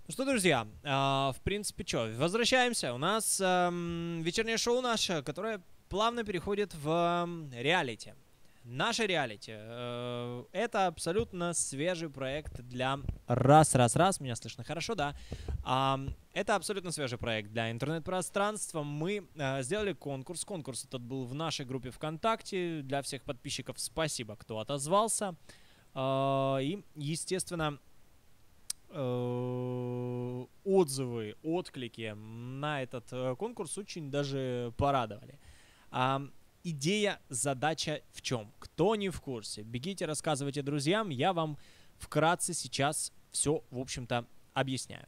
Ну что, друзья, в принципе, что, возвращаемся. У нас вечернее шоу наше, которое плавно переходит в реалити. Наше реалити. Это абсолютно свежий проект для... Раз. Меня слышно хорошо, да? Это абсолютно свежий проект для интернет-пространства. Мы сделали конкурс. Конкурс этот был в нашей группе ВКонтакте. Для всех подписчиков спасибо, кто отозвался. И, естественно... отзывы, отклики на этот конкурс очень даже порадовали. Идея, задача в чем? Кто не в курсе, бегите, рассказывайте друзьям, я вам вкратце сейчас все, в общем-то, объясняю.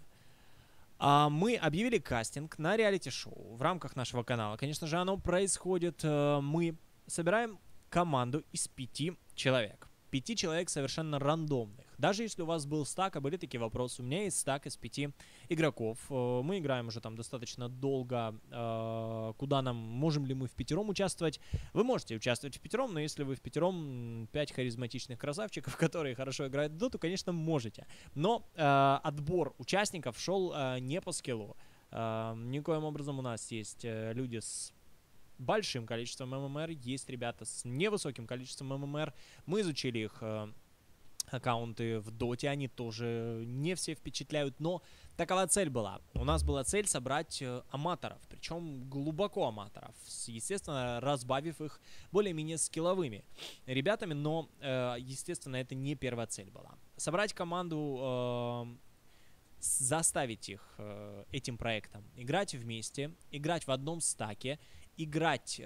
Мы объявили кастинг на реалити-шоу в рамках нашего канала. Конечно же, оно происходит. Мы собираем команду из 5 человек. 5 человек совершенно рандомных. Даже если у вас был стак, а были такие вопросы, у меня есть стак из 5 игроков. Мы играем уже там достаточно долго. Куда нам, можем ли мы в пятером участвовать? Вы можете участвовать в пятером, но если вы в пятером 5 харизматичных красавчиков, которые хорошо играют в доту, конечно, можете. Но отбор участников шел не по скиллу. Никоим образом у нас есть люди с большим количеством ММР, есть ребята с невысоким количеством ММР. Мы изучили их аккаунты в доте, они тоже не все впечатляют, но такова цель была. У нас была цель собрать аматоров, причем глубоко аматоров, естественно, разбавив их более-менее скилловыми ребятами, но, естественно, это не первая цель была. Собрать команду, заставить их этим проектом играть вместе, играть в одном стаке, играть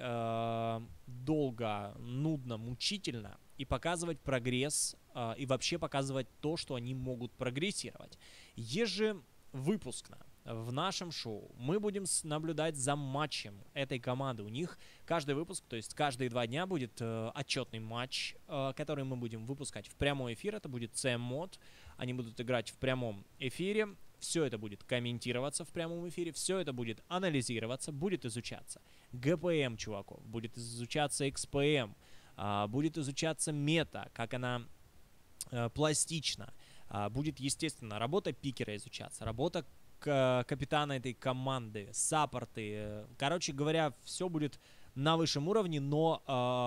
долго, нудно, мучительно и показывать прогресс, и вообще показывать то, что они могут прогрессировать. Ежевыпускно в нашем шоу мы будем наблюдать за матчем этой команды. У них каждый выпуск, то есть каждые 2 дня будет отчетный матч, который мы будем выпускать в прямой эфир. Это будет CM-мод. Они будут играть в прямом эфире. Все это будет комментироваться в прямом эфире, все это будет анализироваться, будет изучаться ГПМ чуваков, будет изучаться XPM, будет изучаться мета, как она пластична, будет, естественно, работа пикера изучаться, работа капитана этой команды, саппорты. Короче говоря, все будет на высшем уровне, но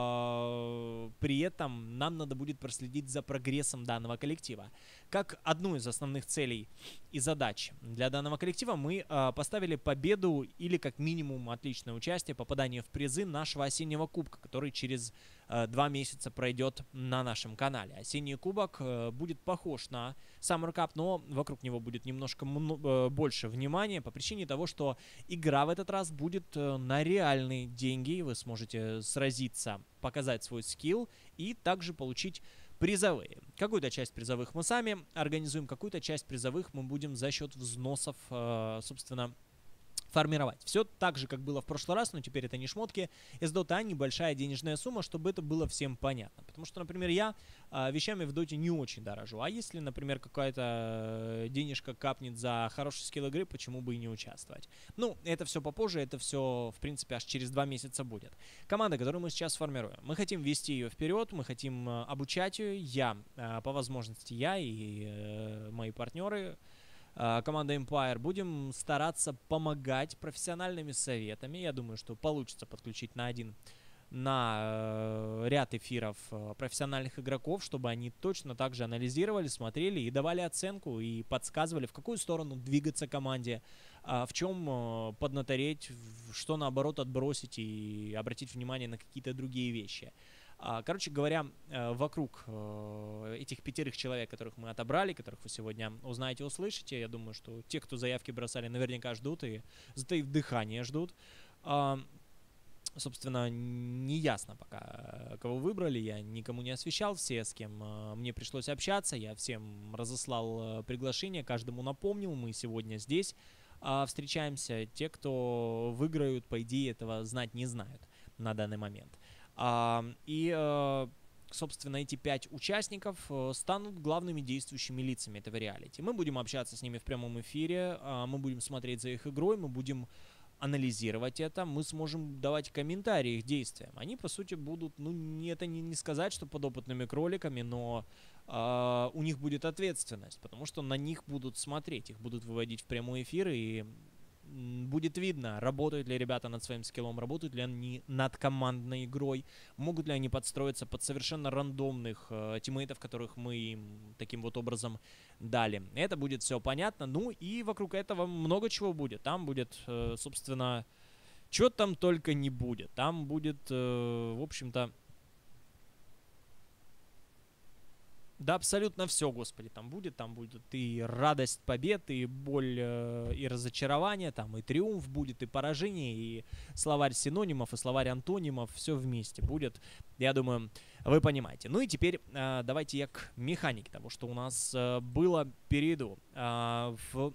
при этом нам надо будет проследить за прогрессом данного коллектива. Как одну из основных целей и задач для данного коллектива мы поставили победу или как минимум отличное участие, попадание в призы нашего осеннего кубка, который через 2 месяца пройдет на нашем канале. Осенний кубок будет похож на Summer Cup, но вокруг него будет немножко больше внимания по причине того, что игра в этот раз будет на реальные деньги. Вы сможете сразиться, показать свой скилл и также получить призовые. Какую-то часть призовых мы сами организуем, какую-то часть призовых мы будем за счет взносов, собственно, формировать. Все так же, как было в прошлый раз, но теперь это не шмотки из Dota, а небольшая денежная сумма, чтобы это было всем понятно. Потому что, например, я вещами в Доте не очень дорожу. А если, например, какая-то денежка капнет за хороший скилл игры, почему бы и не участвовать? Ну, это все попозже, это все, в принципе, аж через 2 месяца будет. Команда, которую мы сейчас формируем. Мы хотим вести ее вперед, мы хотим обучать ее. По возможности, я и мои партнеры, команда Empire, будем стараться помогать профессиональными советами. Я думаю, что получится подключить на ряд эфиров профессиональных игроков, чтобы они точно так же анализировали, смотрели и давали оценку, и подсказывали, в какую сторону двигаться команде, в чем поднатореть, что наоборот отбросить и обратить внимание на какие-то другие вещи. Короче говоря, вокруг этих 5 человек, которых мы отобрали, которых вы сегодня узнаете, услышите, я думаю, что те, кто заявки бросали, наверняка ждут и затаив дыхание ждут. Собственно, не ясно пока, кого выбрали, я никому не освещал, все, с кем мне пришлось общаться, я всем разослал приглашение, каждому напомнил, мы сегодня здесь встречаемся. Те, кто выиграют, по идее, этого знать не знают на данный момент. Собственно, эти 5 участников станут главными действующими лицами этого реалити. Мы будем общаться с ними в прямом эфире, мы будем смотреть за их игрой, мы будем анализировать это, мы сможем давать комментарии их действиям. Они, по сути, будут, ну, это не сказать, что подопытными кроликами, но у них будет ответственность, потому что на них будут смотреть, их будут выводить в прямой эфир, и будет видно, работают ли ребята над своим скиллом, работают ли они над командной игрой, могут ли они подстроиться под совершенно рандомных тиммейтов, которых мы им таким вот образом дали. Это будет все понятно. Ну и вокруг этого много чего будет. Там будет, собственно, что там только не будет. Там будет, в общем-то, да, абсолютно все, господи, там будет и радость побед, и боль, и разочарование, там и триумф будет, и поражение, и словарь синонимов, и словарь антонимов, все вместе будет, я думаю, вы понимаете. Ну и теперь давайте я к механике того, что у нас было, перейду. В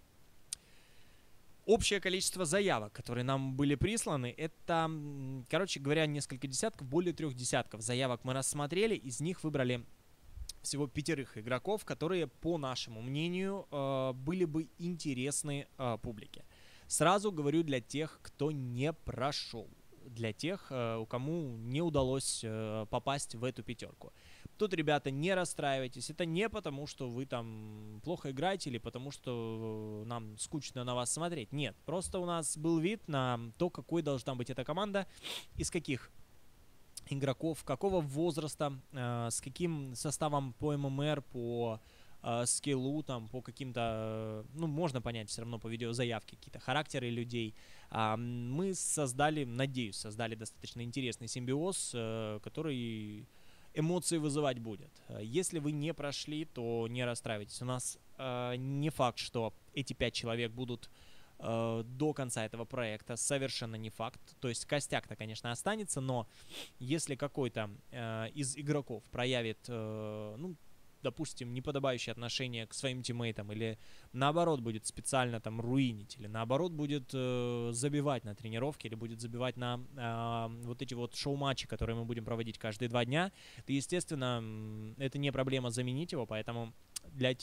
общее количество заявок, которые нам были присланы, это, короче говоря, несколько десятков, более 3 десятков заявок мы рассмотрели, из них выбрали всего 5 игроков, которые, по нашему мнению, были бы интересны публике. Сразу говорю для тех, кто не прошел, для тех, кому не удалось попасть в эту 5. Тут, ребята, не расстраивайтесь, это не потому, что вы там плохо играете или потому, что нам скучно на вас смотреть. Нет, просто у нас был вид на то, какой должна быть эта команда, из каких игроков, какого возраста, с каким составом по ММР, по скиллу, там, по каким-то, ну, можно понять все равно по видеозаявке, какие-то характеры людей. Мы создали, надеюсь, создали достаточно интересный симбиоз, который эмоции вызывать будет. Если вы не прошли, то не расстраивайтесь. У нас не факт, что эти 5 человек будут до конца этого проекта, совершенно не факт. То есть костяк-то, конечно, останется, но если какой-то из игроков проявит, ну, допустим, неподобающее отношение к своим тиммейтам, или наоборот будет специально там руинить, или наоборот будет забивать на тренировке, или будет забивать на вот эти вот шоу-матчи, которые мы будем проводить каждые 2 дня, то, естественно, это не проблема заменить его, поэтому для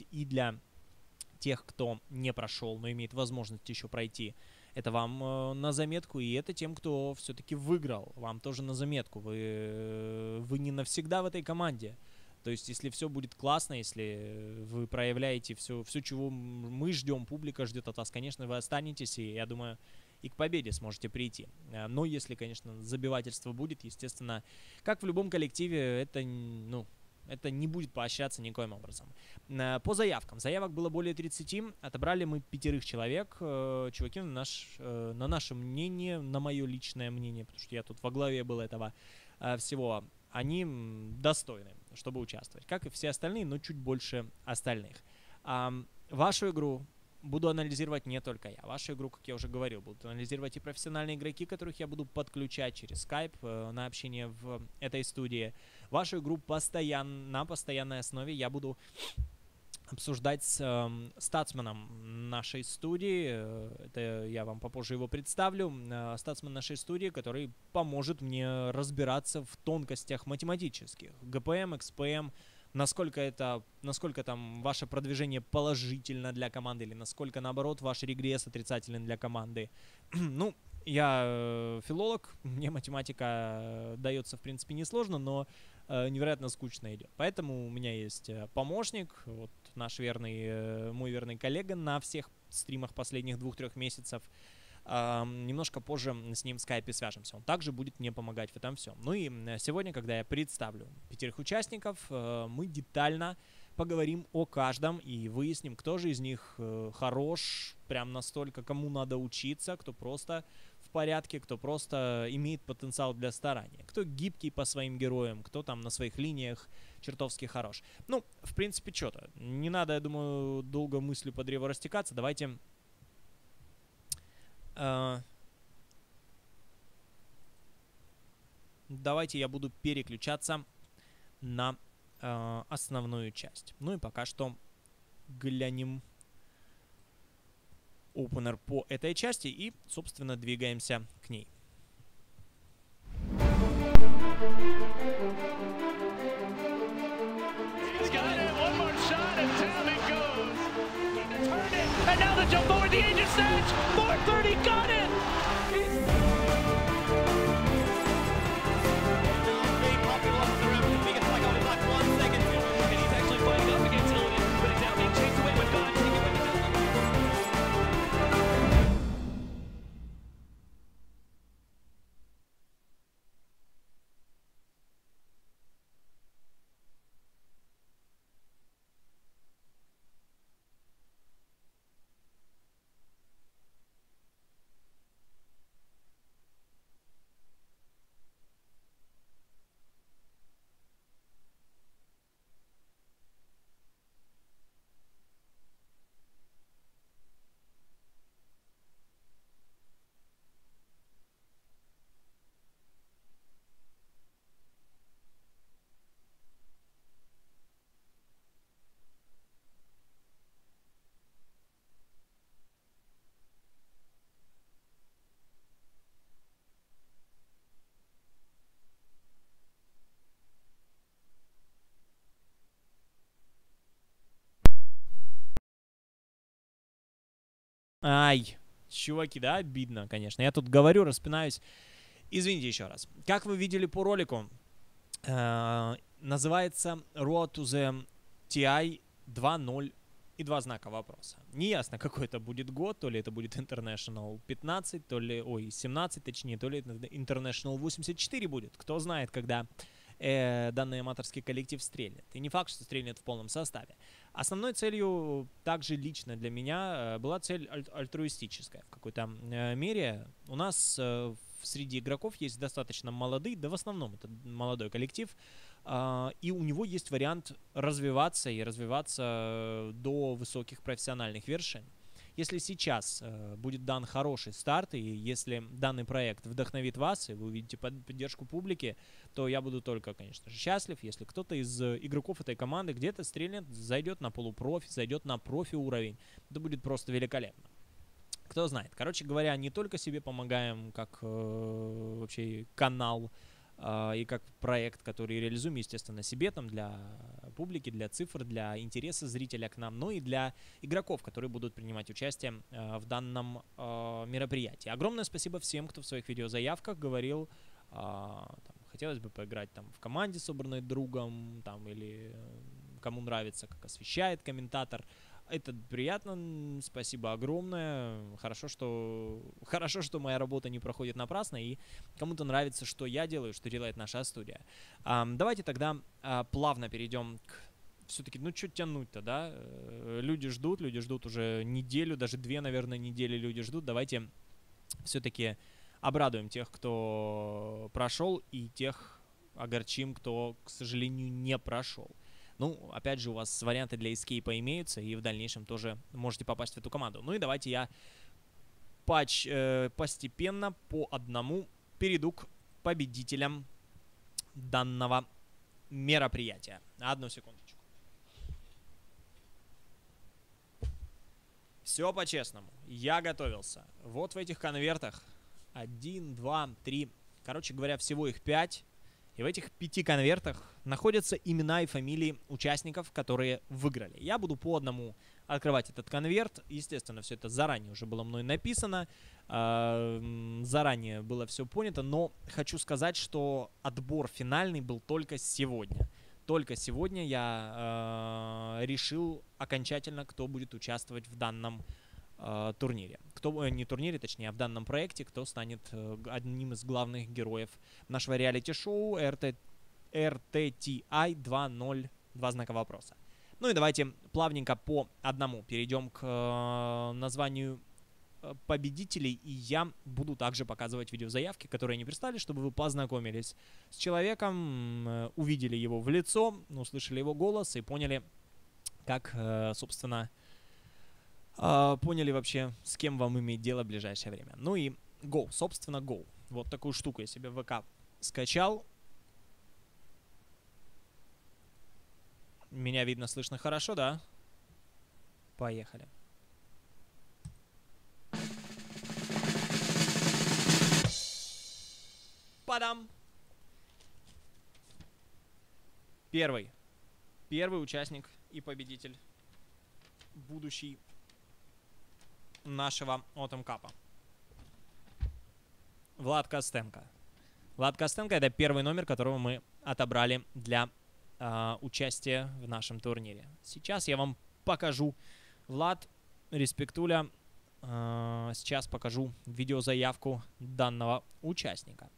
тех, кто не прошел, но имеет возможность еще пройти, это вам на заметку, и это тем, кто все-таки выиграл, вам тоже на заметку. Вы не навсегда в этой команде. То есть, если все будет классно, если вы проявляете все, чего мы ждем, публика ждет от вас, конечно, вы останетесь, и, я думаю, и к победе сможете прийти. Но если, конечно, забивательство будет, естественно, как в любом коллективе, это, ну, это не будет поощряться никоим образом. По заявкам. Заявок было более 30. Отобрали мы 5 человек. Чуваки, на наше мнение, на мое личное мнение, потому что я тут во главе был этого всего, они достойны, чтобы участвовать. Как и все остальные, но чуть больше остальных. Вашу игру буду анализировать не только я. Вашу игру, как я уже говорил, будут анализировать и профессиональные игроки, которых я буду подключать через Skype на общение в этой студии. Вашу игру на постоянной основе я буду обсуждать с статсменом нашей студии. Это я вам попозже его представлю. Статсмен нашей студии, который поможет мне разбираться в тонкостях математических. ГПМ, XPM, насколько там ваше продвижение положительно для команды, или насколько, наоборот, ваш регресс отрицателен для команды. Ну, я филолог, мне математика дается, в принципе, несложно, но невероятно скучно идет. Поэтому у меня есть помощник, вот наш мой верный коллега на всех стримах последних 2-3 месяцев. Немножко позже с ним в скайпе свяжемся. Он также будет мне помогать в этом всем. Ну и сегодня, когда я представлю 5 участников, мы детально поговорим о каждом и выясним, кто же из них хорош, прям настолько, кому надо учиться, кто просто в порядке, кто просто имеет потенциал для старания, кто гибкий по своим героям, кто там на своих линиях чертовски хорош. Ну, в принципе, что-то. Не надо, я думаю, долго мыслью по древу растекаться. Давайте я буду переключаться на основную часть. Ну и пока что глянем опенер по этой части и, собственно, двигаемся к ней. Ай, чуваки, да, обидно, конечно. Я тут говорю, распинаюсь. Извините еще раз. Как вы видели по ролику, называется Road to the TI 2.0 и два знака вопроса. Неясно, какой это будет год, то ли это будет International 15, то ли, 17, точнее, то ли это International 84 будет. Кто знает, когда данный аматорский коллектив стрельнет. И не факт, что стрельнет в полном составе. Основной целью, также лично для меня, была цель альтруистическая. В какой-то мере у нас среди игроков есть достаточно молодые, да в основном это молодой коллектив, и у него есть вариант развиваться и развиваться до высоких профессиональных вершин. Если сейчас будет дан хороший старт, и если данный проект вдохновит вас, и вы увидите поддержку публики, то я буду только, конечно же, счастлив, если кто-то из игроков этой команды где-то стрельнет, зайдет на полупрофи, зайдет на профи уровень. Это будет просто великолепно. Кто знает. Короче говоря, не только себе помогаем, как вообще канал и как проект, который реализуем, естественно, себе, там, для публики, для цифр, для интереса зрителя к нам, но и для игроков, которые будут принимать участие в данном мероприятии. Огромное спасибо всем, кто в своих видеозаявках говорил, там, хотелось бы поиграть там в команде, собранной другом, там, или кому нравится, как освещает комментатор. Это приятно, спасибо огромное. Хорошо, что моя работа не проходит напрасно, и кому-то нравится, что я делаю, что делает наша студия. Давайте тогда плавно перейдем к... Все-таки, ну, что тянуть-то, да? Люди ждут уже неделю, даже 2, наверное, недели люди ждут. Давайте все-таки обрадуем тех, кто прошел, и тех огорчим, кто, к сожалению, не прошел. Ну, опять же, у вас варианты для эскейпа имеются, и в дальнейшем тоже можете попасть в эту команду. Ну и давайте я постепенно по одному перейду к победителям данного мероприятия. Одну секундочку. Все по-честному. Я готовился. Вот в этих конвертах 1, 2, 3. Короче говоря, всего их 5. И в этих 5 конвертах находятся имена и фамилии участников, которые выиграли. Я буду по одному открывать этот конверт. Естественно, все это заранее уже было мной написано. Заранее было все понято. Но хочу сказать, что отбор финальный был только сегодня. Только сегодня я решил окончательно, кто будет участвовать в данном турнире. Не турнире, точнее, а в данном проекте, кто станет одним из главных героев нашего реалити-шоу RTTI 2.0, два знака вопроса. Ну и давайте плавненько по одному перейдем к названию победителей, и я буду также показывать видеозаявки, которые они прислали, чтобы вы познакомились с человеком, увидели его в лицо, услышали его голос и поняли, как, собственно, поняли вообще, с кем вам иметь дело в ближайшее время. Ну и Go, собственно, Go. Вот такую штуку я себе в ВК скачал. Меня видно, слышно хорошо, да? Поехали. Падам! Первый участник и победитель будущий нашего Autumn Cup. Влад Костенко. Влад Костенко — это первый номер, которого мы отобрали для участия в нашем турнире. Сейчас я вам покажу. Влад, респектуля. Сейчас покажу видеозаявку данного участника.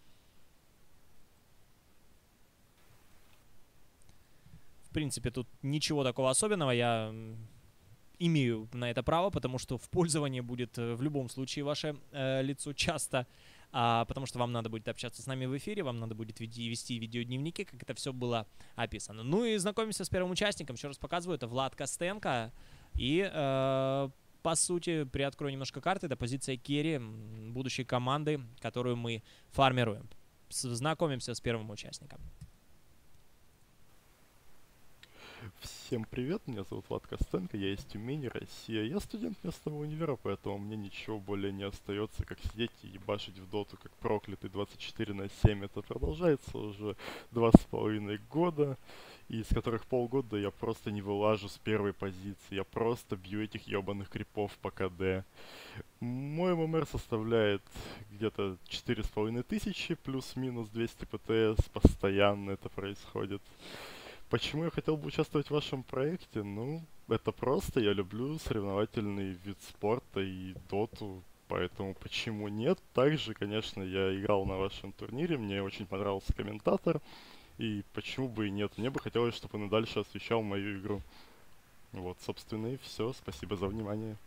В принципе, тут ничего такого особенного. Я имею на это право, потому что в пользовании будет в любом случае ваше лицо часто, потому что вам надо будет общаться с нами в эфире, вам надо будет вести видеодневники, как это все было описано. Ну и знакомимся с первым участником. Еще раз показываю, это Влад Костенко. И, по сути, приоткрою немножко карты. Это позиция керри будущей команды, которую мы формируем. Знакомимся с первым участником. Всем привет, меня зовут Влад Костенко, я из Тюмени, Россия. Я студент местного универа, поэтому мне ничего более не остается, как сидеть и ебашить в доту, как проклятый 24/7. Это продолжается уже 2,5 года, из которых полгода я просто не вылажу с первой позиции. Я просто бью этих ебаных крипов по КД. Мой ММР составляет где-то 4500, плюс-минус 200 ПТС, постоянно это происходит. Почему я хотел бы участвовать в вашем проекте? Ну, это просто, я люблю соревновательный вид спорта и доту, поэтому почему нет? Также, конечно, я играл на вашем турнире, мне очень понравился комментатор, и почему бы и нет? Мне бы хотелось, чтобы он и дальше освещал мою игру. Вот, собственно, и все. Спасибо за внимание.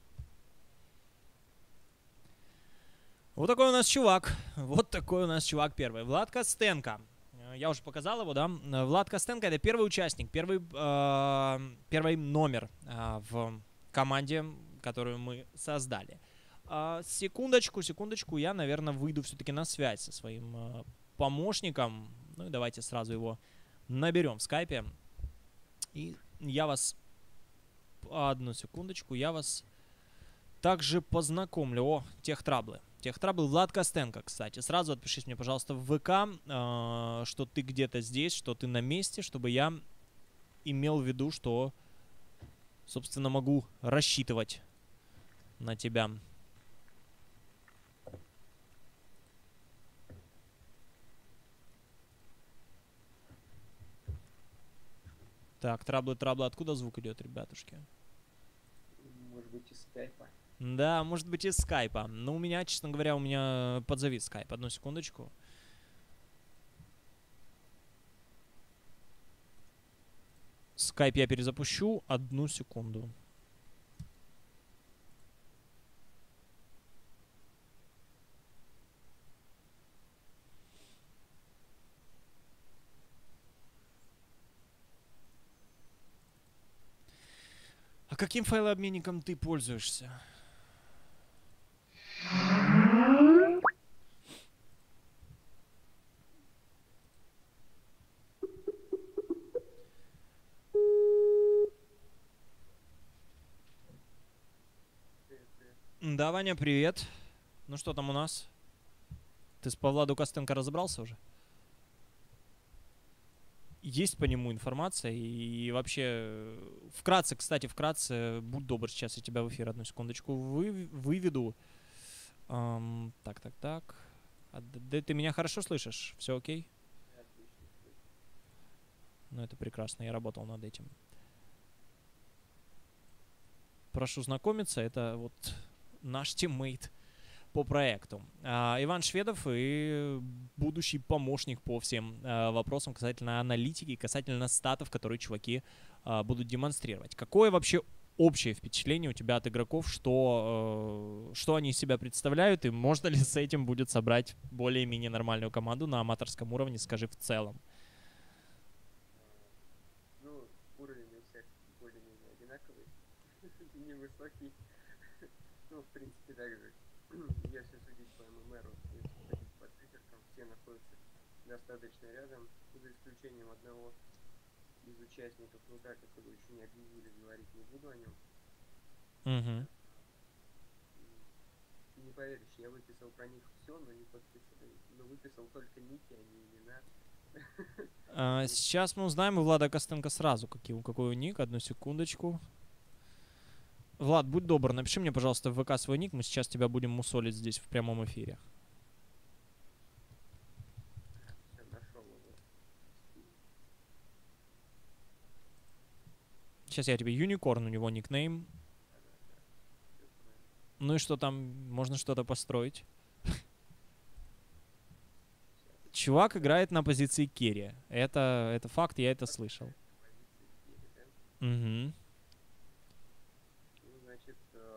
Вот такой у нас чувак. Вот такой у нас чувак первый. Влад Костенко. Я уже показал его, да? Влад Костенко — это первый участник, первый номер в команде, которую мы создали. Секундочку, я, наверное, выйду все-таки на связь со своим помощником. Ну и давайте сразу его наберем в скайпе. И я вас... Одну секундочку, я вас также познакомлю. О, техтраблы. Техтраблы Влад Костенко, кстати. Сразу отпишись мне, пожалуйста, в ВК, что ты где-то здесь, что ты на месте, чтобы я имел в виду, что, собственно, могу рассчитывать на тебя. Так, траблы, откуда звук идет, ребятушки? Может быть, из скайпа. Да, может быть, из скайпа. Но у меня, честно говоря, у меня подзавис скайп. Одну секундочку. Скайп я перезапущу. Одну секунду. А каким файлообменником ты пользуешься? Привет, привет. Да, Ваня, привет. Ну что там у нас? Ты с Павладу Костенко разобрался уже? Есть по нему информация и вообще... Вкратце, кстати, будь добр, сейчас я тебя в эфир одну секундочку выведу. Так. Да ты меня хорошо слышишь? Все окей? Отлично, слышно. Ну это прекрасно, я работал над этим. Прошу знакомиться, это вот наш тиммейт по проекту. Иван Шведов и будущий помощник по всем вопросам касательно аналитики, касательно статов, которые чуваки будут демонстрировать. Какое вообще общее впечатление у тебя от игроков, что они из себя представляют, и можно ли с этим будет собрать более-менее нормальную команду на аматорском уровне, скажи в целом? Ну, уровень у всех более-менее одинаковый, невысокий. Ну, в принципе, так же. Если судить по ММРу, если судить по циферкам, все находятся достаточно рядом, за исключением одного из участников, ну так как его еще не объявили, говорить не буду о нем. Угу. Не поверишь, я выписал про них все, но не подписал, но выписал только ники, а не имена. Сейчас мы узнаем у Влада Костенко сразу, какой у ник. Одну секундочку. Влад, будь добр, напиши мне, пожалуйста, в ВК свой ник. Мы сейчас тебя будем мусолить здесь в прямом эфире. Все, нашел его. Сейчас я тебе Юникорн, у него никнейм. Да, все правильно. Ну и что там, можно что-то построить? Сейчас. Чувак играет на позиции керри. Это факт, я это слышал. Позиции Керри, да? Угу. Ну, значит,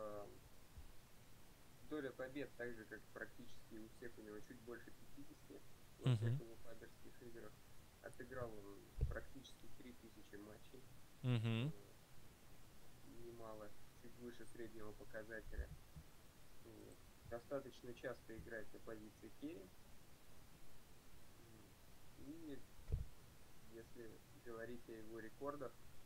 доля побед, так же, как практически у всех у него, чуть больше 50 во всех его фаберских играх. Отыграл он практически 3000 матчей. Угу. Немало, чуть выше среднего показателя. Вот. Достаточно часто играет на позиции керри. И если говорить о его рекордах,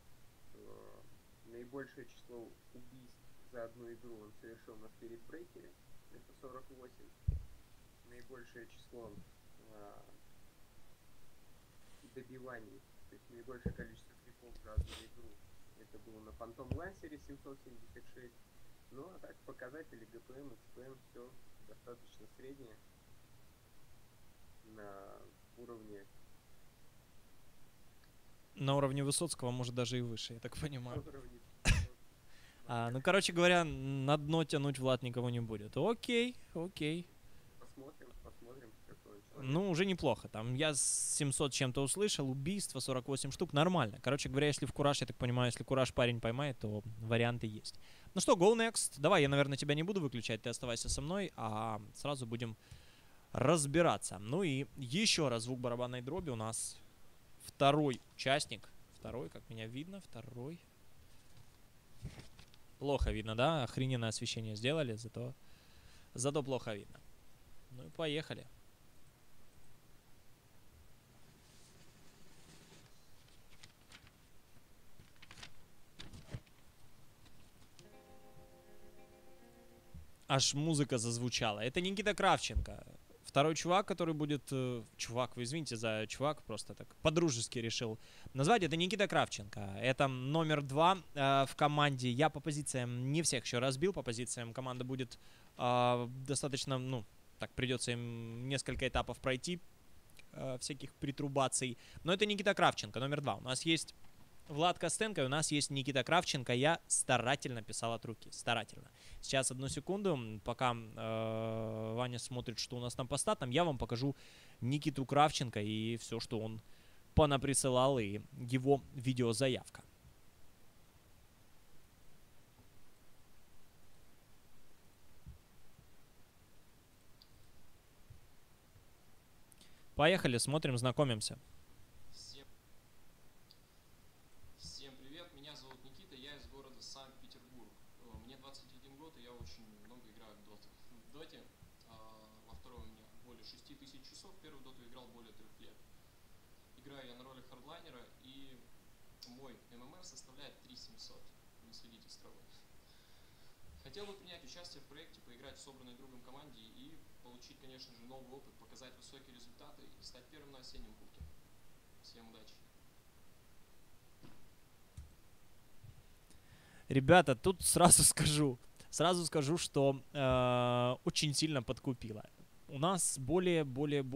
наибольшее число убийств за одну игру он совершил на Spirit Breaker, это 48. Наибольшее число добиваний, то есть наибольшее количество крипов за одну игру, это было на Phantom Lancer 776. Ну, а так показатели ГПМ, XPM, все достаточно среднее на уровне Высоцкого, может, даже и выше, я так понимаю. уровне. Ну, короче говоря, на дно тянуть Влад никого не будет. Окей. Посмотрим, какой он человек. Ну, уже неплохо. Там я 700 чем-то услышал, убийство, 48 штук, нормально. Короче говоря, если в кураж, я так понимаю, если кураж парень поймает, то варианты есть. Ну что, go next. Давай, я, наверное, тебя не буду выключать, ты оставайся со мной, а сразу будем разбираться. Ну и еще раз звук барабанной дроби у нас второй участник. Второй, как меня видно, второй. Плохо видно, да? Охрененное освещение сделали, зато плохо видно. Ну и поехали. Аж музыка зазвучала. Это Никита Кравченко. Второй чувак, который будет... чувак, вы извините за чувак, просто так по-дружески решил назвать. Это Никита Кравченко. Это номер 2 в команде. Я по позициям не всех еще разбил. По позициям команда будет достаточно... Ну, так, придется им несколько этапов пройти. Всяких притрубаций. Но это Никита Кравченко, номер 2. У нас есть Влад Костенко, и у нас есть Никита Кравченко. Я старательно писал от руки. Старательно. Сейчас, одну секунду, пока Ваня смотрит, что у нас там по статам, я вам покажу Никиту Кравченко и все, что он понаприсылал, и его видеозаявка. Поехали, смотрим, знакомимся. Всем привет, меня зовут Никита, я из города Санкт-Петербург. Мне 21 год, и я очень много играю в доту. В доте во второй у меня более 6000 часов, первую доту играл более 3 лет. Играю я на роли хардлайнера, и мой ММР составляет 3700. Не следите строго. Хотел бы принять участие в проекте, поиграть в собранной другом команде и получить, конечно же, новый опыт, показать высокие результаты и стать первым на осеннем кубке. Всем удачи! Ребята, тут сразу скажу, что очень сильно подкупило. У нас более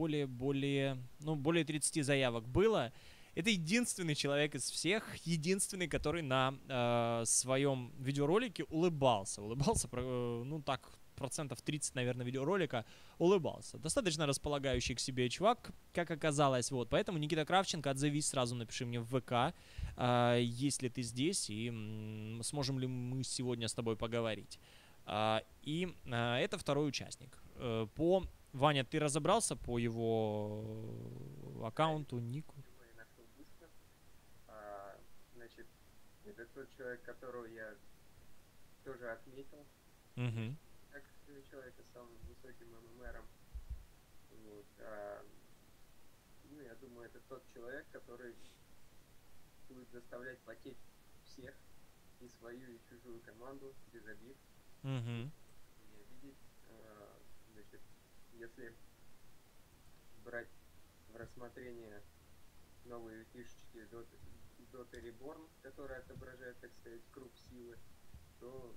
30 заявок было. Это единственный человек из всех, единственный, который на своем видеоролике улыбался. Ну так, процентов 30, наверное, видеоролика улыбался. Достаточно располагающий к себе чувак, как оказалось. Вот. Поэтому, Никита Кравченко, отзовись сразу, напиши мне в ВК, есть ли ты здесь, и сможем ли мы сегодня с тобой поговорить. Это второй участник. Ваня, ты разобрался по его аккаунту, нику? Я нашел быстро. Значит, это тот человек, которого я тоже отметил. Угу. Как человека с самым высоким ММРом. Вот. Ну, я думаю, это тот человек, который будет заставлять потеть всех, и свою, и чужую команду, без обид. Угу. Видеть, значит, если брать в рассмотрение новые фишечки Dota Reborn, которые отображают, так сказать, круг силы, то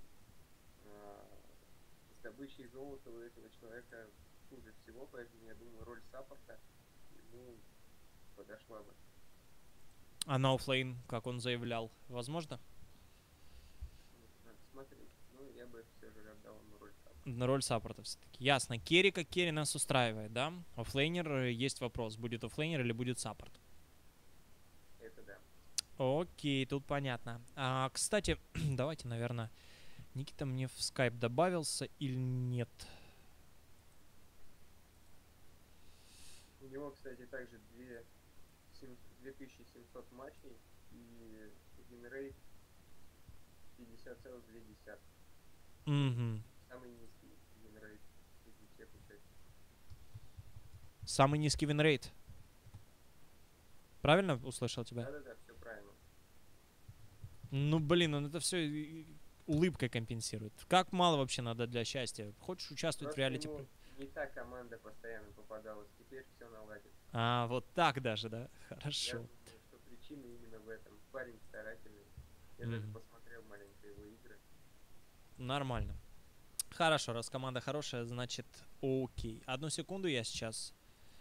с добычей золота у этого человека хуже всего, поэтому я думаю, роль саппорта ему подошла бы. А на оффлейн, как он заявлял, возможно? Надо смотреть. Ну, я бы все же отдал ему роль саппорта. На роль саппорта все-таки. Ясно. Керри как керри нас устраивает, да? Оффлейнер, есть вопрос, будет оффлейнер или будет саппорт? Это да. Окей, тут понятно. Кстати, давайте, наверное, Никита мне в скайп добавился или нет? У него, кстати, также 2700 матчей и винрейт 50,2. Угу. Самый низкий винрейт среди всех участников. Самый низкий винрейт. Правильно услышал тебя? Да-да-да, все правильно. Ну, блин, он это все улыбкой компенсирует. Как мало вообще надо для счастья? Хочешь участвовать в Просто реалити? ему не та команда постоянно попадалась, теперь все наладится. А, вот так даже, да? Я Хорошо. думаю, что причина именно в этом. Парень старательный. Я даже Мгм. посмотрел маленько его игры. Нормально. Хорошо, раз команда хорошая, значит окей. Одну секунду, я сейчас...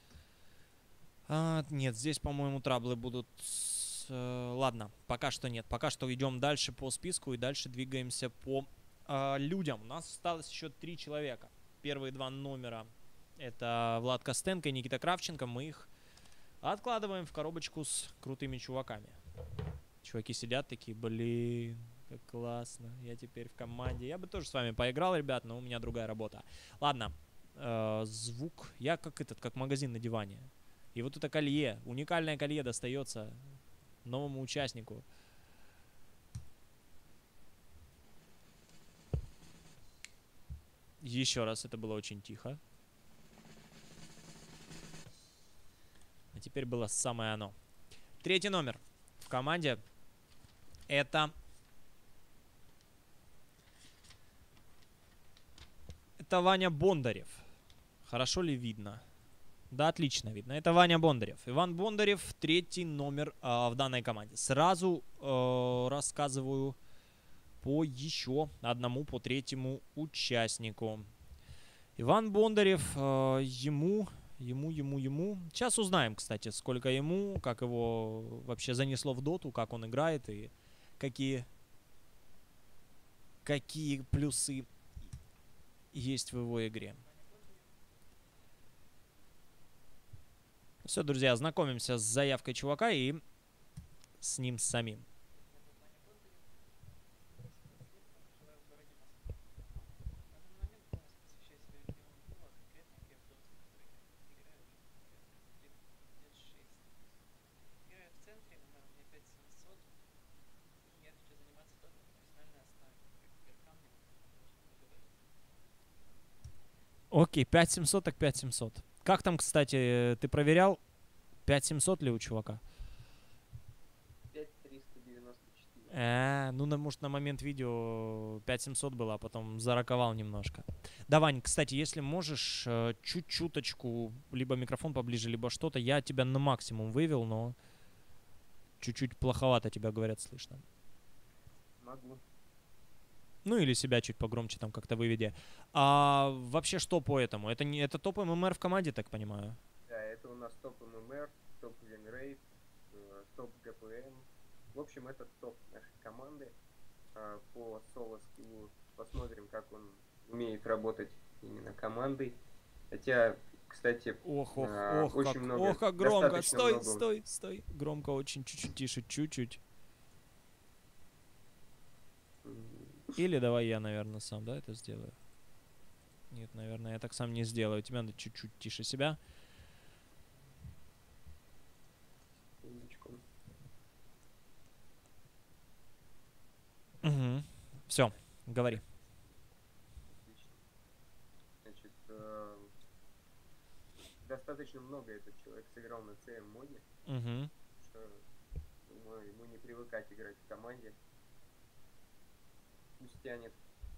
нет, здесь, по-моему, траблы будут... ладно, пока что нет. Пока что идем дальше по списку и дальше двигаемся по людям. У нас осталось еще 3 человека. Первые 2 номера это Влад Костенко и Никита Кравченко. Мы их откладываем в коробочку с крутыми чуваками. Чуваки сидят такие, блин, как классно, я теперь в команде. Я бы тоже с вами поиграл, ребят, но у меня другая работа. Ладно, звук, я как магазин на диване. И вот это колье, уникальное колье достается новому участнику. Еще раз, это было очень тихо. А теперь было самое оно. 3-й номер в команде это Ваня Бондарев. Хорошо ли видно? Да, отлично видно. Это Ваня Бондарев. Иван Бондарев, 3-й номер в данной команде. Сразу рассказываю по еще одному, по 3-му участнику. Иван Бондарев, ему... Сейчас узнаем, кстати, сколько ему, как его вообще занесло в доту, как он играет и какие плюсы есть в его игре. Все, друзья, знакомимся с заявкой чувака и с ним самим. Окей, 5700 так 5700. Как там, кстати, ты проверял? 5700 ли у чувака? 5394. Ну, может, на момент видео 5700 было, а потом зараковал немножко. Да, Вань, кстати, если можешь, чуть-чуточку, либо микрофон поближе, либо что-то, я тебя на максимум вывел, но чуть-чуть плоховато тебя, говорят, слышно. Могу. Ну, или себя чуть погромче там как-то выведи. А вообще что по этому? Это топ ММР в команде, так понимаю? Да, это у нас топ ММР, топ Винрейт, топ ГПМ. В общем, это топ нашей команды. По соло-скиллу посмотрим, как он умеет работать именно командой. Хотя, кстати, очень много... Ох, как громко. Стой, много... стой, стой. Громко очень, чуть-чуть тише, чуть-чуть. Или давай я, наверное, сам, да, это сделаю? Нет, наверное, я так сам не сделаю. Тебе надо чуть-чуть тише себя. Угу. Все, говори. Отлично. Значит, достаточно много этот человек сыграл на CM моде, Угу. что, думаю, ему не привыкать играть в команде. Пусть тянет.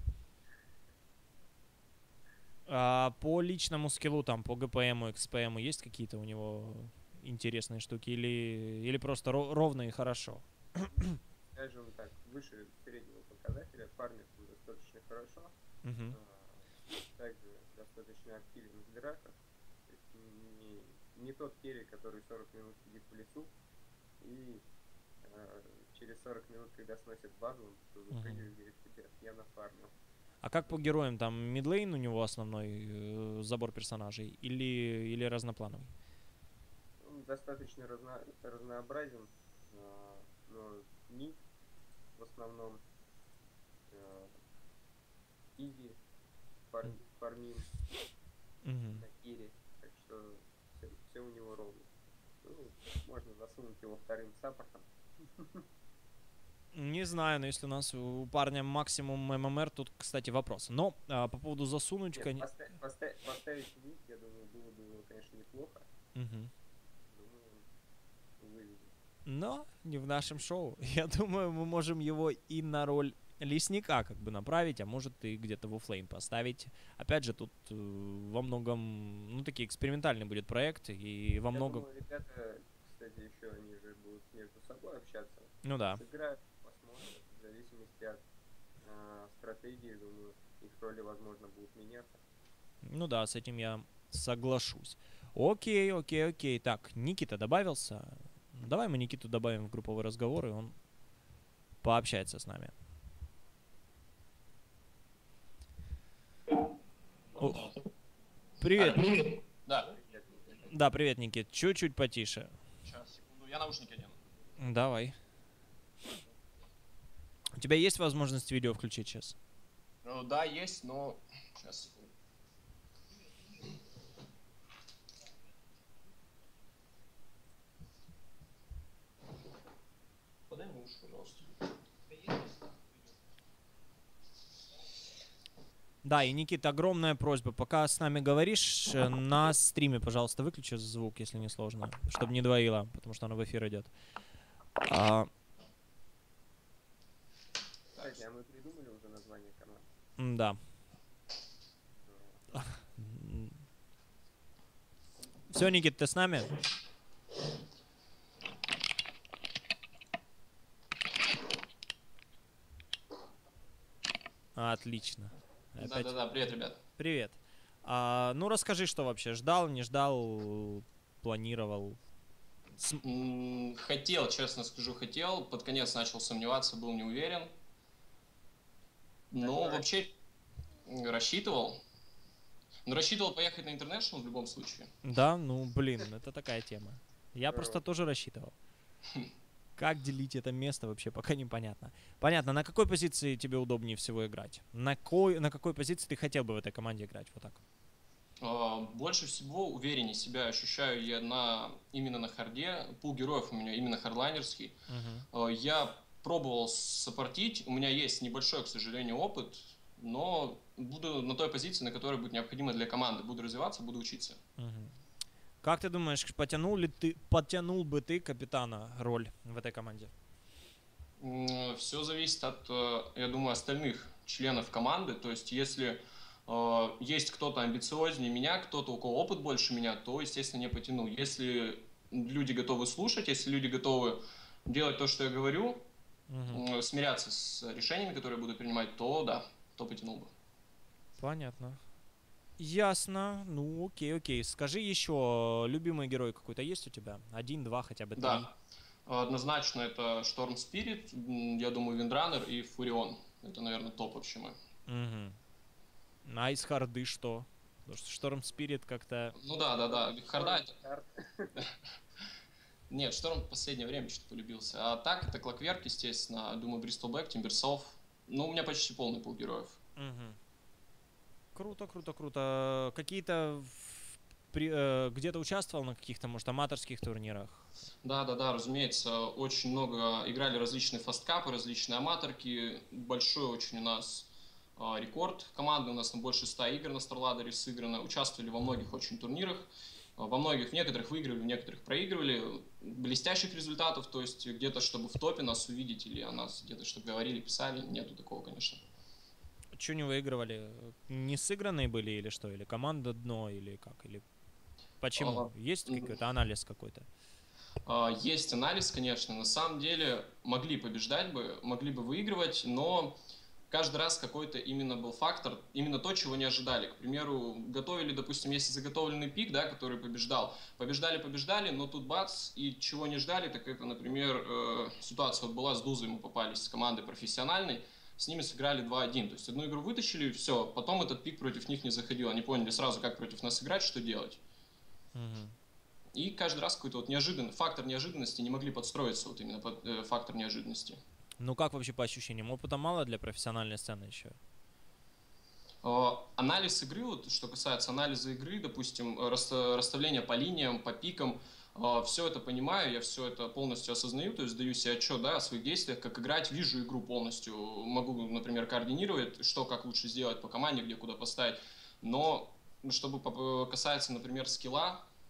По личному скиллу, там, по ГПМу, XPMу есть какие-то у него интересные штуки? Или просто ровно и хорошо? Скажем так, выше среднего показателя, фармит он достаточно хорошо. Угу. Также достаточно активен в драках. То есть не тот керри, который 40 минут сидит в лесу и через 40 минут, когда сносит базу, он выпрыгивает и говорит, ребят, я нафармил. А как по героям? Там мидлейн у него основной забор персонажей или разноплановый? Он достаточно разнообразен, но мид в основном изи фармим на кире, так что все у него ровно. Ну, можно засунуть его вторым саппортом. Не знаю, но если у нас у парня максимум ММР, тут, кстати, вопрос. Но по поводу засунуть... Поставить мид, я думаю, было бы, конечно, неплохо. Угу. Думаю, он выведет. но не в нашем шоу. Я думаю, мы можем его и на роль лесника как бы направить, а может и где-то в оффлейн поставить. Опять же, тут во многом, ну, такие экспериментальный будет проект, и во Я многом... думаю, ребята, кстати, еще они же будут между собой общаться. Ну да. Сыграют, посмотрят, в зависимости от стратегии, думаю, их роли, возможно, будут меняться. Ну да, с этим я соглашусь. Окей. Так, Никита добавился. Давай мы Никиту добавим в групповой разговор, и он пообщается с нами. Привет. Да. Да, привет, Никит. Чуть-чуть потише. Сейчас, секунду. Я наушники одену. Давай. У тебя есть возможность видео включить сейчас? Ну, да, есть, но... Сейчас, секунду. Подай мне уши, пожалуйста. Да, и, Никит, огромная просьба. Пока с нами говоришь, на стриме, пожалуйста, выключи звук, если не сложно. Чтобы не двоило, потому что оно в эфир идет. Кстати, а мы придумали уже название канала? Да. Все, Никит, ты с нами? Отлично. Опять... Да, привет, ребят. Привет. Ну, расскажи, что вообще. Ждал, не ждал, планировал? Хотел, честно скажу, хотел. Под конец начал сомневаться, был не уверен. Но вообще рассчитывал. Но рассчитывал поехать на International в любом случае. Да, ну, блин, это такая тема. Я просто тоже рассчитывал. Как делить это место, вообще пока непонятно. Понятно, на какой позиции тебе удобнее всего играть? На какой позиции ты хотел бы в этой команде играть? Вот так. Больше всего увереннее себя ощущаю я именно на харде. Пул героев у меня именно хардлайнерский. Я пробовал саппортить. У меня есть небольшой, к сожалению, опыт. Но буду на той позиции, на которой будет необходимо для команды. Буду развиваться, буду учиться. Как ты думаешь, подтянул бы ты капитана роль в этой команде? Все зависит от, я думаю, остальных членов команды. То есть, если есть кто-то амбициознее меня, кто-то, у кого опыт больше меня, то, естественно, не потяну. Если люди готовы слушать, если люди готовы делать то, что я говорю, смиряться с решениями, которые я буду принимать, то да, то потянул бы. Понятно. Ясно. Ну, окей. Скажи еще, любимый герой какой-то есть у тебя? 1, 2, хотя бы 3? Да, однозначно это Storm Spirit, я думаю, Windrunner и Furion. Это, наверное, топ вообще мой. А из харды что? Потому что Storm Spirit как-то... Ну да. Харда это... Нет, Шторм в последнее время что-то полюбился. А так, это Clockwork, естественно. Думаю, Bristleback, Timbersaw. Ну, у меня почти полный пул героев. Круто. Какие-то... где-то участвовал на каких-то, может, аматорских турнирах? Да, разумеется. Очень много играли различные фасткапы, различные аматорки. Большой очень у нас рекорд команды. У нас там больше 100 игр на StarLadder сыграно. Участвовали во многих очень турнирах. Во многих, в некоторых выигрывали, в некоторых проигрывали. Блестящих результатов, то есть где-то, чтобы в топе нас увидеть или о нас где-то, чтобы говорили, писали, нету такого, конечно. Чего не выигрывали? Не сыгранные были или что? Или команда дно, или как? Или почему? Есть какой-то анализ какой-то? Есть анализ, конечно. На самом деле могли побеждать бы, могли бы выигрывать, но каждый раз какой-то именно был фактор, именно то, чего не ожидали. К примеру, готовили, допустим, если заготовленный пик, да, который побеждали, но тут бац, и чего не ждали, так это, например, ситуация вот была с Дузой, мы попались с командой профессиональной, с ними сыграли 2-1, то есть одну игру вытащили, все, потом этот пик против них не заходил, они поняли сразу, как против нас играть, что делать. И каждый раз какой-то вот фактор неожиданности не могли подстроиться, вот именно под фактор неожиданности. Ну как вообще по ощущениям? Опыта мало для профессиональной сцены еще? Анализ игры, вот, что касается анализа игры, допустим, расставление по линиям, по пикам, все это понимаю, я все это полностью осознаю, то есть даю себе отчет, да, о своих действиях, как играть, вижу игру полностью, могу, например, координировать, что как лучше сделать по команде, где куда поставить, но чтобы касается, например, скилла,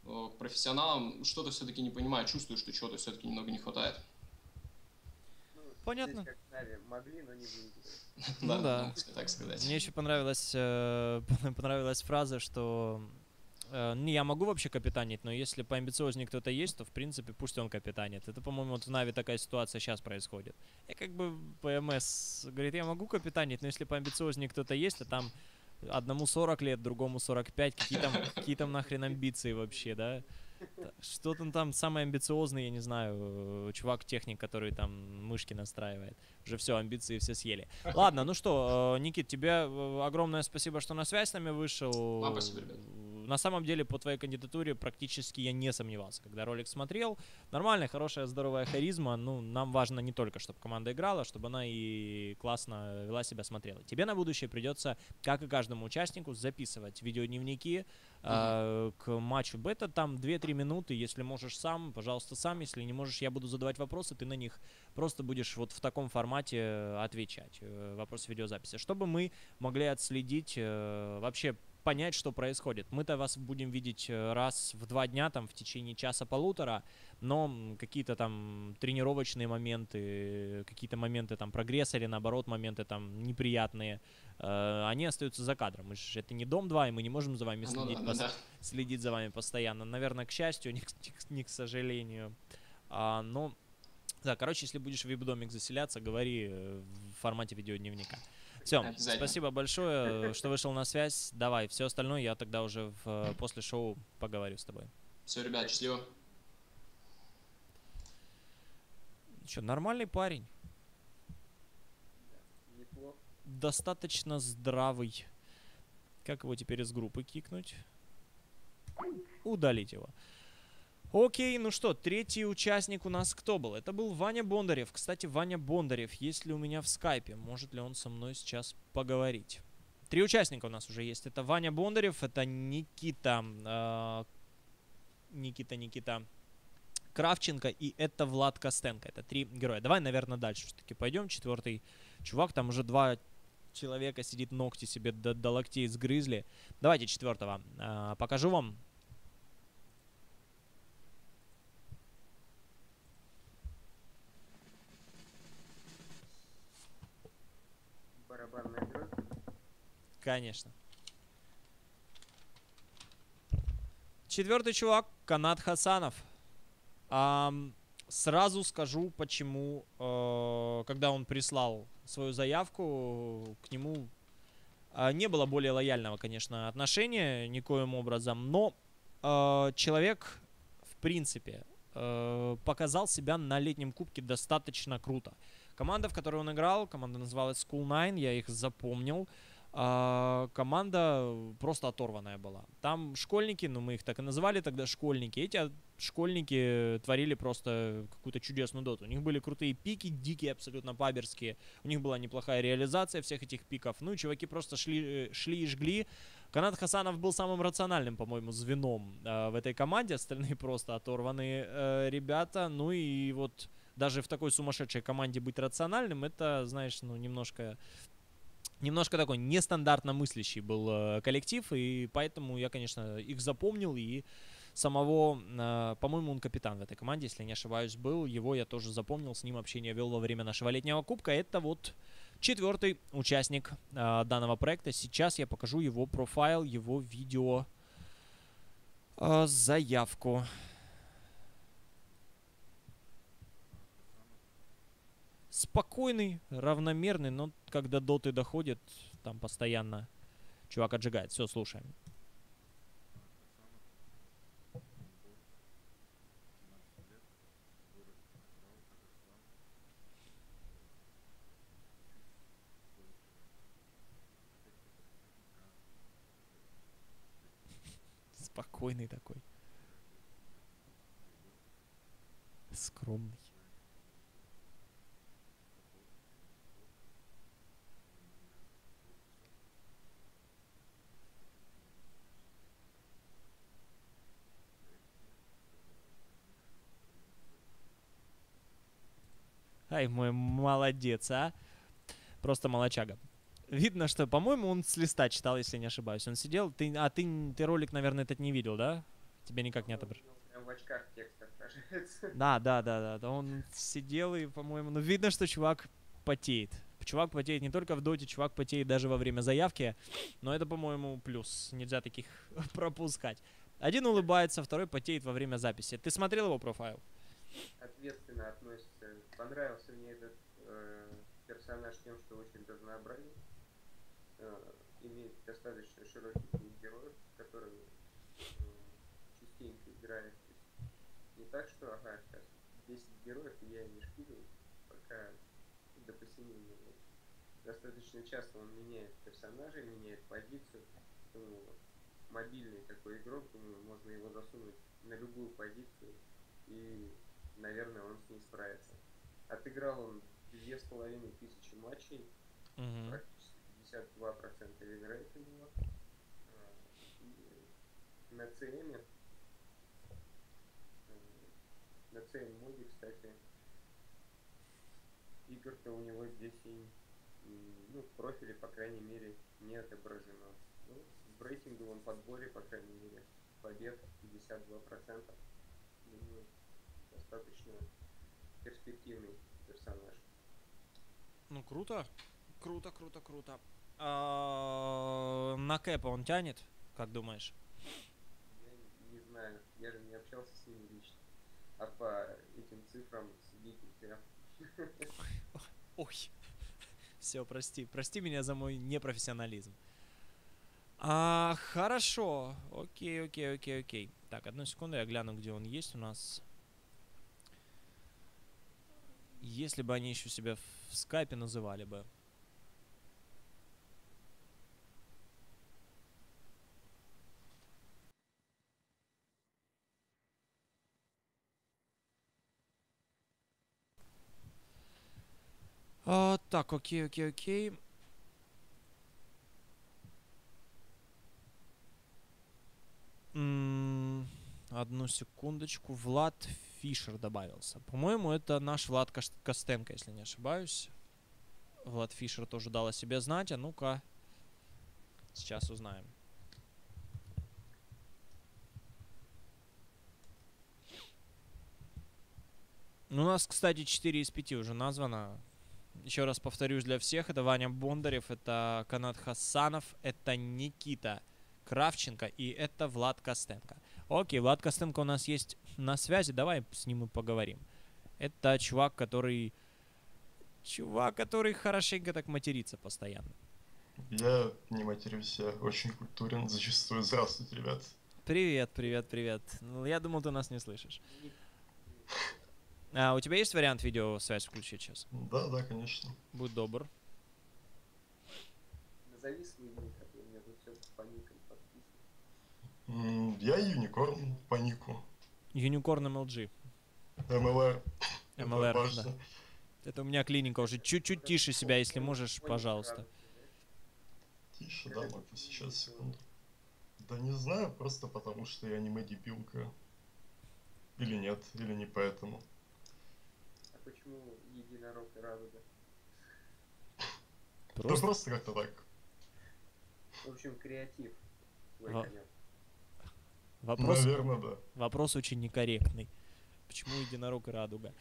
к профессионалам что-то все-таки не понимаю, чувствую, что чего-то все-таки немного не хватает. Понятно. Здесь, как Нави, могли, но не выиграли. Ну да. Можно так сказать. Мне еще понравилась фраза, что не, я могу вообще капитанить, но если поамбициознее кто-то есть, то в принципе пусть он капитанит. Это, по-моему, вот в Нави такая ситуация сейчас происходит. И как бы ПМС говорит, я могу капитанить, но если поамбициознее кто-то есть, то там одному 40 лет, другому 45, какие там нахрен амбиции вообще, да? Что там самый амбициозный, я не знаю, чувак-техник, который там мышки настраивает. Уже все, амбиции все съели. Ладно, ну что, Никит, тебе огромное спасибо, что на связь с нами вышел. Вам спасибо, ребят. На самом деле, по твоей кандидатуре практически я не сомневался, когда ролик смотрел. Нормальная, хорошая, здоровая харизма. Ну, нам важно не только, чтобы команда играла, чтобы она и классно вела себя, смотрела. Тебе на будущее придется, как и каждому участнику, записывать видеодневники к матчу бета. Там 2-3 минуты. Если можешь сам, пожалуйста, сам. Если не можешь, я буду задавать вопросы, ты на них просто будешь вот в таком формате отвечать. Вопросы видеозаписи. Чтобы мы могли отследить вообще, понять, что происходит. Мы-то вас будем видеть раз в 2 дня, там, в течение часа-полутора, но какие-то там тренировочные моменты, какие-то моменты там прогресса или наоборот моменты там неприятные, они остаются за кадром. Это не Дом 2, и мы не можем за вами следить за вами постоянно. Наверное, к счастью, не к сожалению. Но, да, короче, если будешь в вип-домик заселяться, говори в формате видеодневника. Все, спасибо большое, что вышел на связь. Давай, все остальное я тогда уже после шоу поговорю с тобой. Все, ребят, счастливо. Че, нормальный парень. Да, неплохо. Достаточно здравый. Как его теперь из группы кикнуть? Удалить его. Окей, ну что, третий участник у нас кто был? Это был Ваня Бондарев. Кстати, Ваня Бондарев, есть ли у меня в скайпе? Может ли он со мной сейчас поговорить? 3 участника у нас уже есть. Это Ваня Бондарев, это Никита Кравченко и это Влад Костенко. Это 3 героя. Давай, наверное, дальше все-таки пойдем. 4-й чувак, там уже 2 человека сидит, ногти себе до локтей сгрызли. Давайте 4-го. Покажу вам. Барабанная дробь. Конечно. 4-й чувак, Канат Хасанов. Сразу скажу, почему, когда он прислал свою заявку, к нему не было более лояльного, конечно, отношения никоим образом, но человек, в принципе, показал себя на летнем кубке достаточно круто. Команда, в которой он играл, команда называлась School 9, я их запомнил. Команда просто оторванная была. Там школьники, ну мы их так и называли тогда школьники. Эти школьники творили просто какую-то чудесную доту. У них были крутые пики, дикие абсолютно паберские. У них была неплохая реализация всех этих пиков. Ну и чуваки просто шли и жгли. Канат Хасанов был самым рациональным, по-моему, звеном в этой команде. Остальные просто оторванные ребята. Ну и вот даже в такой сумасшедшей команде быть рациональным, это, знаешь, ну немножко такой нестандартно мыслящий был коллектив, и поэтому я, конечно, их запомнил, и самого, по-моему, он капитан в этой команде, если не ошибаюсь, был, его я тоже запомнил, с ним общение вел во время нашего летнего кубка. Это вот 4-й участник данного проекта. Сейчас я покажу его профайл, его видео заявку. Спокойный, равномерный, но когда доты доходят, там постоянно чувак отжигает. Все, слушаем. Спокойный такой. Скромный. Ай, мой молодец, а. Просто молочага. Видно, что, по-моему, он с листа читал, если не ошибаюсь. Он сидел, ты ролик, наверное, этот не видел, да? Тебе никак не отображается. Прям в очках текст отражается. Да. Он сидел и, по-моему, ну видно, что чувак потеет. Чувак потеет не только в доте, чувак потеет даже во время заявки. Но это, по-моему, плюс. Нельзя таких пропускать. Один улыбается, второй потеет во время записи. Ты смотрел его профайл? Ответственно относится. Понравился мне этот персонаж тем, что очень разнообразен. Имеет достаточно широкий круг героев, которые частенько играет. Не так, что, ага, сейчас 10 героев, и я ими шпилю, пока до посинения. Достаточно часто он меняет персонажей, меняет позицию. Поэтому мобильный такой игрок, думаю, можно его засунуть на любую позицию, и, наверное, он с ней справится. Отыграл он 2500 матчей, практически 52% винрейт у него. И на CM моде, кстати, игр-то у него здесь и в профиле, по крайней мере, не отображено. Ну, в рейтинговом подборе, по крайней мере, побед 52%. Думаю, достаточно перспективный персонаж. Ну, круто. Круто. На Кэпа он тянет, как думаешь? Я не знаю, я же не общался с ними лично. А по этим цифрам судить нельзя. Ой. Все, прости меня за мой непрофессионализм. Хорошо. Окей. Так, одну секунду, я гляну, где он есть у нас. Если бы они еще себя в скайпе называли бы. Так, окей. Одну секундочку. Влад Фишер добавился. По-моему, это наш Влад Костенко, если не ошибаюсь. Влад Фишер тоже дал о себе знать. А ну-ка, сейчас узнаем. У нас, кстати, 4 из 5 уже названо. Еще раз повторюсь для всех. Это Ваня Бондарев, это Канат Хасанов, это Никита Кравченко и это Влад Костенко. Окей, Влад Костенко у нас есть на связи. Давай с ним и поговорим. Это чувак, который хорошенько так матерится постоянно. Я не матерюсь, я очень культурен зачастую. Здравствуйте, ребят. Привет. Ну, я думал, ты нас не слышишь. У тебя есть вариант видеосвязь включить сейчас? Да, конечно. Будь добр. Назови свой ник, а то у меня тут все по никам подписано. Я Юникорн по нику. Unicorn MLG. МЛР. MLR, да. Это у меня клиника уже. Чуть-чуть тише себя, если можешь, пожалуйста. Тише, да, могу сейчас, секунду. Да не знаю, просто потому что я аниме-дебилка. Или нет, или не поэтому. А почему единорог и радуга? Да просто как-то так. В общем, креатив. Наверное, да. Вопрос очень некорректный. Почему единорог и радуга?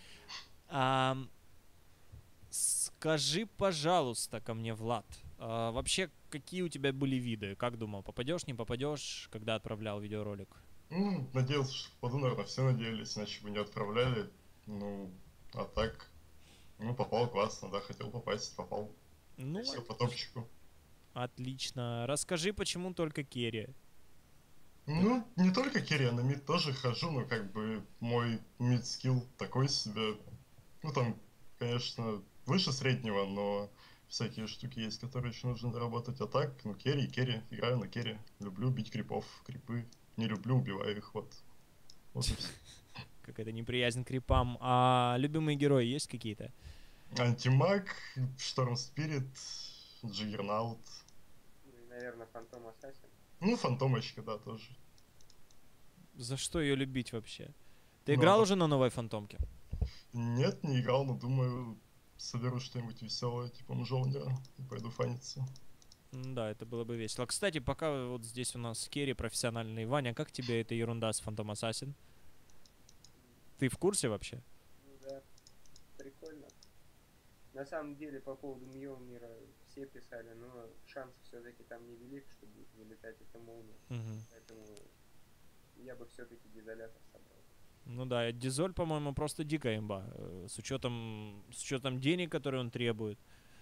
Скажи, пожалуйста, ко мне, Влад. Вообще, какие у тебя были виды? Как думал, попадешь, не попадешь, когда отправлял видеоролик? Надеялся, что попаду, наверное, все надеялись, иначе бы не отправляли. А так, попал классно, да, хотел попасть, попал. Ну, все по топчику. Отлично. Расскажи, почему только керри? Не только керри, я на мид тоже хожу, но как бы мой мид-скилл такой себе. Там, конечно, выше среднего, но всякие штуки есть, которые еще нужно доработать. А так, керри, играю на керри. Люблю бить крипов, крипы. Не люблю, убиваю их, вот и все. Какая-то неприязнь к крипам. А любимые герои есть какие-то? Антимаг, Шторм Спирит, Джиггернаут. И, наверное, Фантом Ассасин. Фантомочка, да, тоже. За что ее любить вообще? Ты играл уже на новой Фантомке? Нет, не играл, но думаю, соберу что-нибудь веселое, типа Мжолнира, и пойду фаниться. Да, это было бы весело. Кстати, пока вот здесь у нас керри профессиональный. Ваня, как тебе эта ерунда с Phantom Assassin? Ты в курсе вообще? Ну да, прикольно. На самом деле, по поводу Мьёлнира все писали, но шанс все-таки там невелик, что будет вылетать эта молния. Мгм. Поэтому я бы все-таки дезолятор собрал. Ну да, Дизоль, по-моему, просто дикая имба. С учетом денег, которые он требует.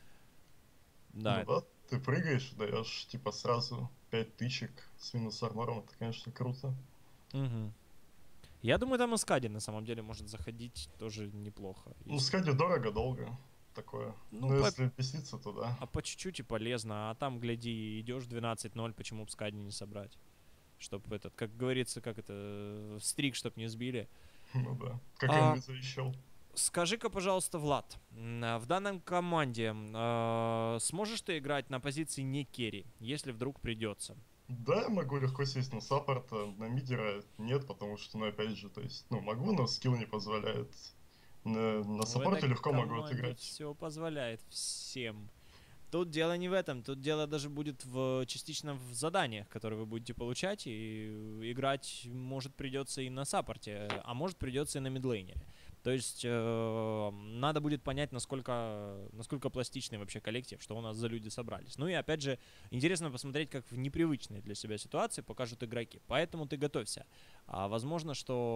Да, Ну да, ты прыгаешь, даешь типа сразу 5 тычек с минус армором, это, конечно, круто. мгм. Я думаю, там и Скади на самом деле может заходить тоже неплохо. Ну, если- Скади дорого, долго такое. Ну, Но по- если беситься, то да. А по чуть-чуть и полезно. А там, гляди, идешь 12-0, почему бы Скади не собрать? Чтоб этот, как говорится, как это, стрик, чтоб не сбили. Ну да. Как А, он завещал. Скажи-ка, пожалуйста, Влад, в данном команде сможешь ты играть на позиции не керри, если вдруг придется? Да, я могу легко сесть на саппорта, на мидера нет, потому что, ну, опять же, то есть, ну, могу, но скилл не позволяет. На В саппорте этой легко могу команде отыграть. все позволяет всем. Тут дело не в этом, тут дело даже будет частично в заданиях, которые вы будете получать, и играть может придется и на саппорте, а может придется и на мидлейнере. То есть надо будет понять, насколько пластичный вообще коллектив, что у нас за люди собрались. Ну и опять же, интересно посмотреть, как в непривычной для себя ситуации покажут игроки. Поэтому ты готовься. Возможно,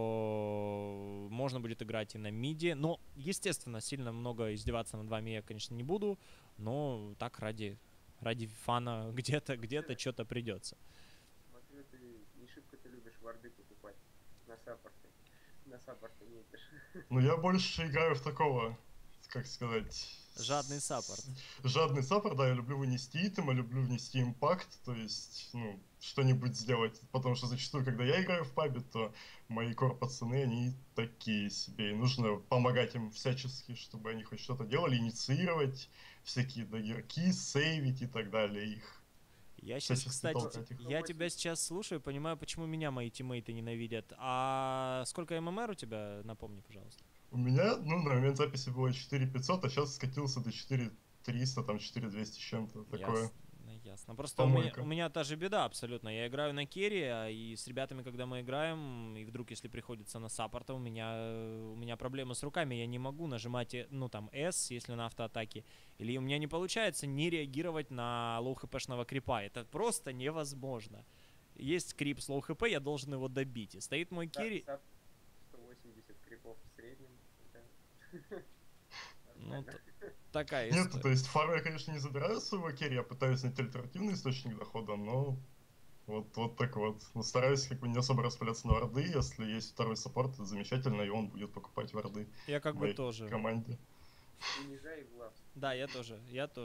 что можно будет играть и на миде. Но, естественно, сильно много издеваться над вами я, конечно, не буду. Но так ради фана где-то что-то придется. Смотрю, ты не шибко ты любишь варды покупать на саппорте. На саппорте метишь. Ну, я больше играю в такого, как сказать... Жадный саппорт. Жадный саппорт, да, я люблю вынести итемы, люблю внести импакт, то есть, ну, что-нибудь сделать. Потому что зачастую, когда я играю в пабе, то мои кор-пацаны, они такие себе. И нужно помогать им всячески, чтобы они хоть что-то делали, инициировать всякие дагерки, сейвить и так далее их. Я сейчас, Всячески кстати, толкать их. я тебя сейчас слушаю, понимаю, почему меня мои тиммейты ненавидят. А сколько ММР у тебя, напомни, пожалуйста. У меня, ну, на момент записи было 4500, а сейчас скатился до 4300, там 4200 с чем-то такое. Ясно. Просто у Помойка. меня та же беда абсолютно. Я играю на керри, и с ребятами, когда мы играем, и вдруг, если приходится на саппорта, у меня проблемы с руками. Я не могу нажимать, ну, там, S, если на автоатаке. Или у меня не получается не реагировать на лоу-хпшного крипа. Это просто невозможно. Есть крип с лоу-хп, я должен его добить. И стоит мой керри... 180 крипов в среднем. Да. Ну, Нормально. такая Нет, история. то есть фарм я, конечно, не забираю своего керри, я пытаюсь найти альтернативный источник дохода, но вот так вот. Но стараюсь как бы не особо распыляться на варды, если есть второй саппорт, это замечательно, и он будет покупать варды Я как в бы моей тоже. команде. Унижай Влад. Да, я тоже.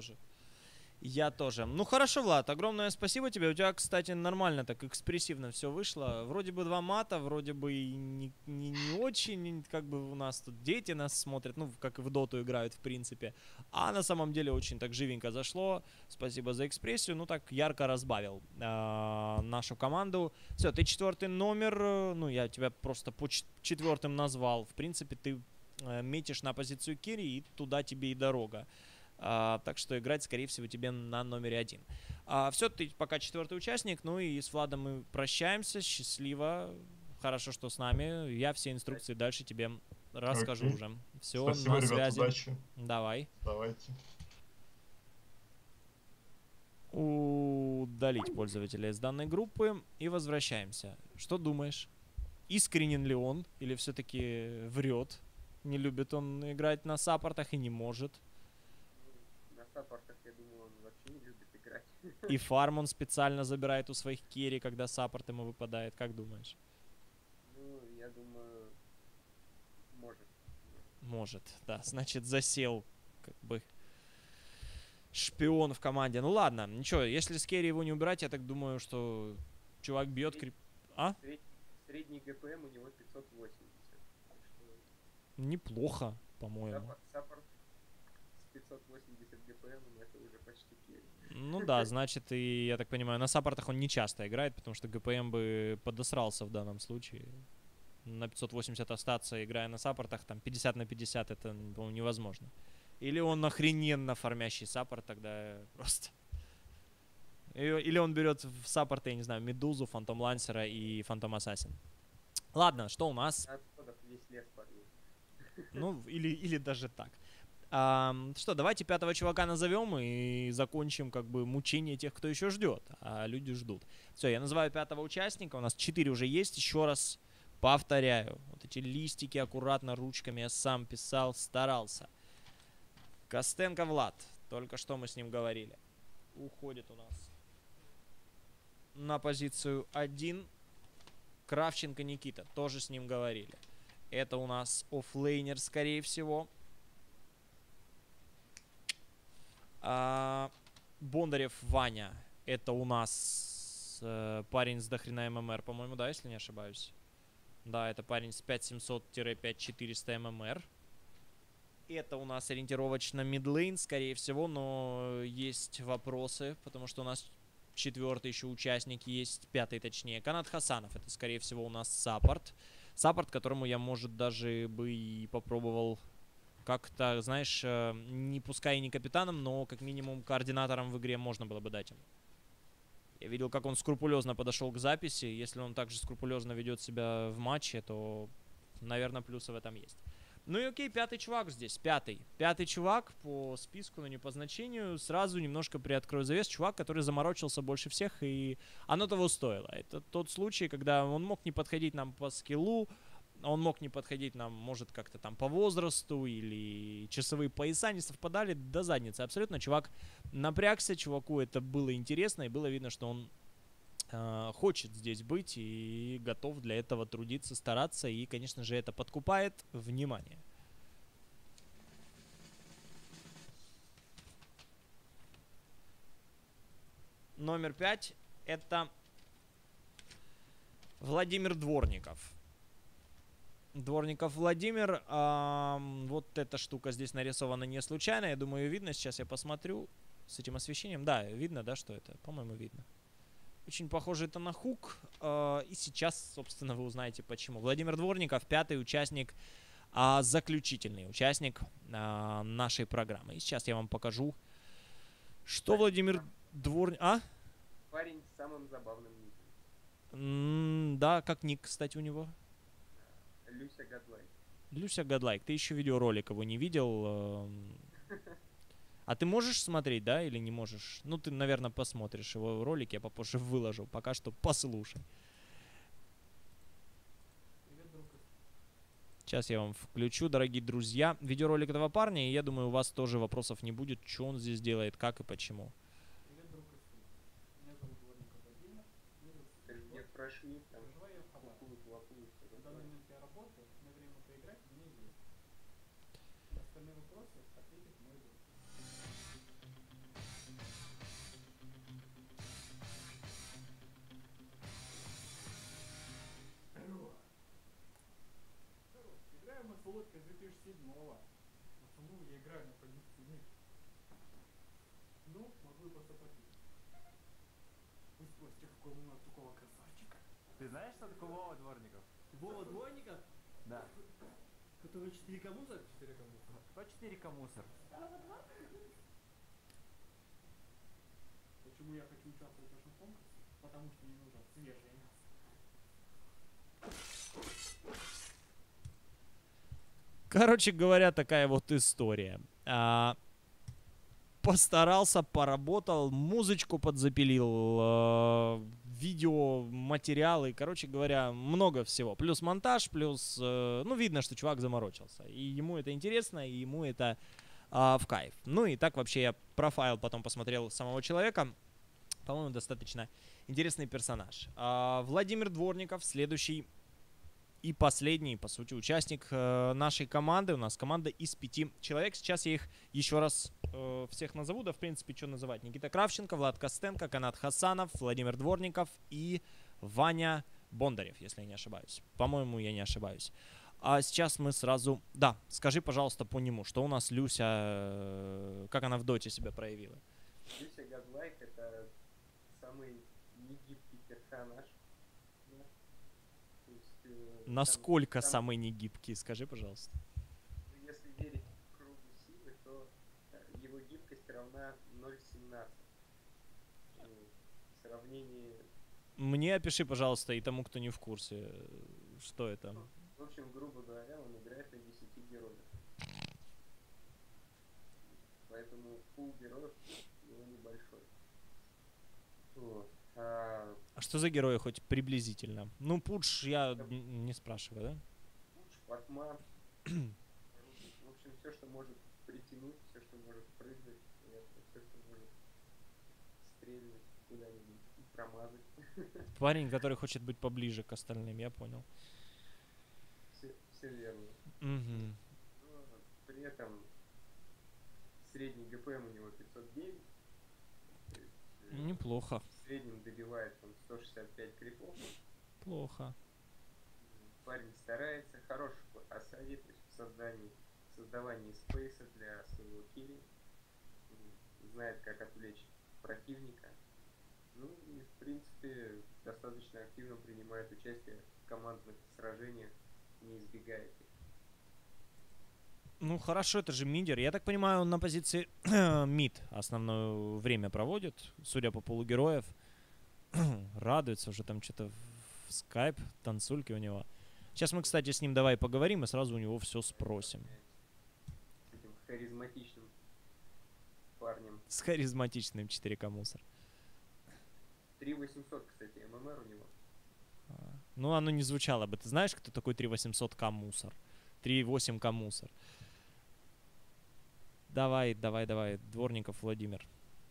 Я тоже. Ну хорошо, Влад, огромное спасибо тебе. У тебя, кстати, нормально так экспрессивно все вышло. Вроде бы 2 мата, вроде бы и не очень, как бы у нас тут дети нас смотрят, ну, как и в доту играют, в принципе. А на самом деле очень так живенько зашло. Спасибо за экспрессию. Ну, так ярко разбавил нашу команду. Все, ты 4-й номер. Ну, я тебя просто по 4-м назвал. В принципе, ты метишь на позицию керри, и туда тебе и дорога. Так что играть, скорее всего, тебе на номере 1. Все, ты пока 4-й участник. Ну и с Владом мы прощаемся. Счастливо. Хорошо, что с нами. Я все инструкции дальше тебе расскажу Окей. уже. Все, Спасибо, на ребят, связи. удачи. Давай. Давайте. Удалить пользователя из данной группы. И возвращаемся. Что думаешь? Искренен ли он? Или все-таки врет? Не любит он играть на саппортах и не может? На саппортах, я думаю, он вообще не любит играть. И фарм он специально забирает у своих керри, когда саппорт ему выпадает. Как думаешь? Ну, я думаю, может. Может, да. Значит, засел как бы шпион в команде. Ну ладно, ничего, если с керри его не убирать, я так думаю, что чувак бьет крип... А? Средний ГПМ у него 580. Так что Неплохо, по-моему. саппорт с 580 ГПМ это уже почти керри. Ну да, значит, и, я так понимаю, на саппортах он не часто играет, потому что ГПМ бы подосрался в данном случае. На 580 остаться, играя на саппортах, там 50 на 50, это, по-моему, невозможно. Или он охрененно фармящий саппорт, тогда просто Или он берет в саппорты, я не знаю, Медузу, Фантом Лансера и Фантом Ассасин. Ладно, что у нас? На отходах весь лес подъедет. Ну, или даже так. Что, давайте пятого чувака назовем и закончим как бы мучение тех, кто еще ждет. А люди ждут. Все, я называю пятого участника. У нас 4 уже есть. Еще раз повторяю. Вот эти листики аккуратно ручками я сам писал, старался. Костенко Влад. Только что мы с ним говорили. Уходит у нас на позицию 1. Кравченко Никита. Тоже с ним говорили. Это у нас оффлейнер, скорее всего. Бондарев Ваня. Это у нас парень с дохрена ММР, по-моему, да, если не ошибаюсь. Да, это парень с 5700-5400 ММР. Это у нас ориентировочно мидлейн, скорее всего, но есть вопросы, потому что у нас 4-й еще участник есть, 5-й точнее. Канат Хасанов, это скорее всего у нас саппорт. Саппорт, которому я, может, даже бы и попробовал как-то, знаешь, не пускай и не капитаном, но как минимум координатором в игре можно было бы дать ему. Я видел, как он скрупулезно подошел к записи. Если он также скрупулезно ведет себя в матче, то, наверное, плюсы в этом есть. Ну и окей, 5-й чувак здесь, 5-й. 5-й чувак по списку, но не по значению. Сразу немножко приоткрою завес. Чувак, который заморочился больше всех, и оно того стоило. Это тот случай, когда он мог не подходить нам по скиллу, он мог не подходить нам, может, как-то там по возрасту, или часовые пояса не совпадали до задницы. Абсолютно чувак напрягся, чуваку это было интересно, и было видно, что он хочет здесь быть и готов для этого трудиться, стараться, и, конечно же, это подкупает внимание. Номер 5 это Владимир Дворников. Дворников Владимир. Вот эта штука здесь нарисована не случайно. Я думаю, ее видно. Сейчас я посмотрю с этим освещением. Да, видно, да, что это? По-моему, видно. Очень похоже это на хук. И сейчас, собственно, вы узнаете почему. Владимир Дворников, 5-й участник, заключительный участник нашей программы. И сейчас я вам покажу, что Владимир Дворников... Парень с самым забавным ником. Да, как ник, кстати, у него? Люся Гадлайк. Люся Гадлайк. Ты еще видеоролик его не видел. А ты можешь смотреть, да, или не можешь? Ну, ты, наверное, посмотришь его ролик, я попозже выложу. Пока что послушай. Сейчас я вам включу, дорогие друзья, видеоролик этого парня, и я думаю, у вас тоже вопросов не будет, что он здесь делает, как и почему. Где прошли, там лапуют, лапуют. В данный момент я работаю, на время поиграть у меня есть. Остальные вопросы ответит мой друг. Играем мы с Володькой с 2007-го. Почему я играю на позиции ник? Ну, могу и посопотить. Пусть Костя, какой у нас такого красавчика. Ты знаешь, что такое Вова Дворников? Вова Дворников? Да. Который 4 мусор? 4 мусор. Кто 4 мусор? Почему я хочу участвовать в вашем конкурсе? Потому что мне нужно свежее мясо. Короче говоря, такая вот история. Постарался, поработал, музычку подзапилил, видео, материалы, короче говоря, много всего. Плюс монтаж, плюс, ну, видно, что чувак заморочился. И ему это интересно, и ему это в кайф. Ну и так вообще я профайл потом посмотрел самого человека. По-моему, достаточно интересный персонаж. Владимир Дворников, следующий и последний, по сути, участник нашей команды. У нас команда из 5 человек. Сейчас я их еще раз всех назову. Да, в принципе, что называть. Никита Кравченко, Влад Костенко, Канат Хасанов, Владимир Дворников и Ваня Бондарев, если я не ошибаюсь. По-моему, я не ошибаюсь. А сейчас мы сразу... Да, скажи, пожалуйста, по нему, что у нас Люся, как она в доте себя проявила? Люся Гадлайк это самый негибкий персонаж. Да? То есть, Насколько там, самый негибкий, скажи, пожалуйста. если верить кругу силы, то его гибкость равна 0,17. сравнении... Мне опиши, пожалуйста, и тому, кто не в курсе, что это. В общем, грубо говоря, он играет на 10 героях. Поэтому пул героев у него небольшой. Вот. А что за герои, хоть приблизительно? Ну, Пудж я не спрашиваю, да? Пуч, Пакман. В общем, все, что может притянуть, все, что может прыгать, все, что может стрельнуть куда-нибудь и промазать. Парень, который хочет быть поближе к остальным, я понял. Все верно. Угу. Но при этом средний ГПМ у него 509. То есть, Неплохо. в среднем добивает он 165 крипов. Плохо. Парень старается, хороший асави, то есть в создавании спейса для своего килли. Знает, как отвлечь противника. Ну и в принципе достаточно активно принимает участие в командных сражениях, не избегает их. Ну хорошо, это же мидер. Я так понимаю, он на позиции мид основное время проводит, судя по полугероев. Радуется уже там что-то в скайп, танцульки у него. Сейчас мы, кстати, с ним давай поговорим и сразу у него все спросим. С этим харизматичным парнем. С харизматичным 4К мусор. 3800, кстати, ММР у него. Ну, оно не звучало бы. Ты знаешь, кто такой 3800К мусор? 3.8К мусор. Давай, Дворников Владимир.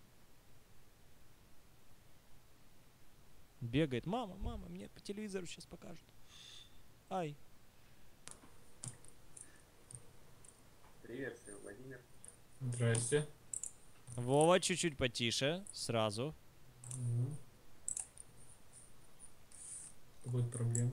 Бегает. Мама, мне по телевизору сейчас покажут. Ай. Приветствую, Владимир. Здрасте. Вова, чуть-чуть потише. Сразу. Вот проблема.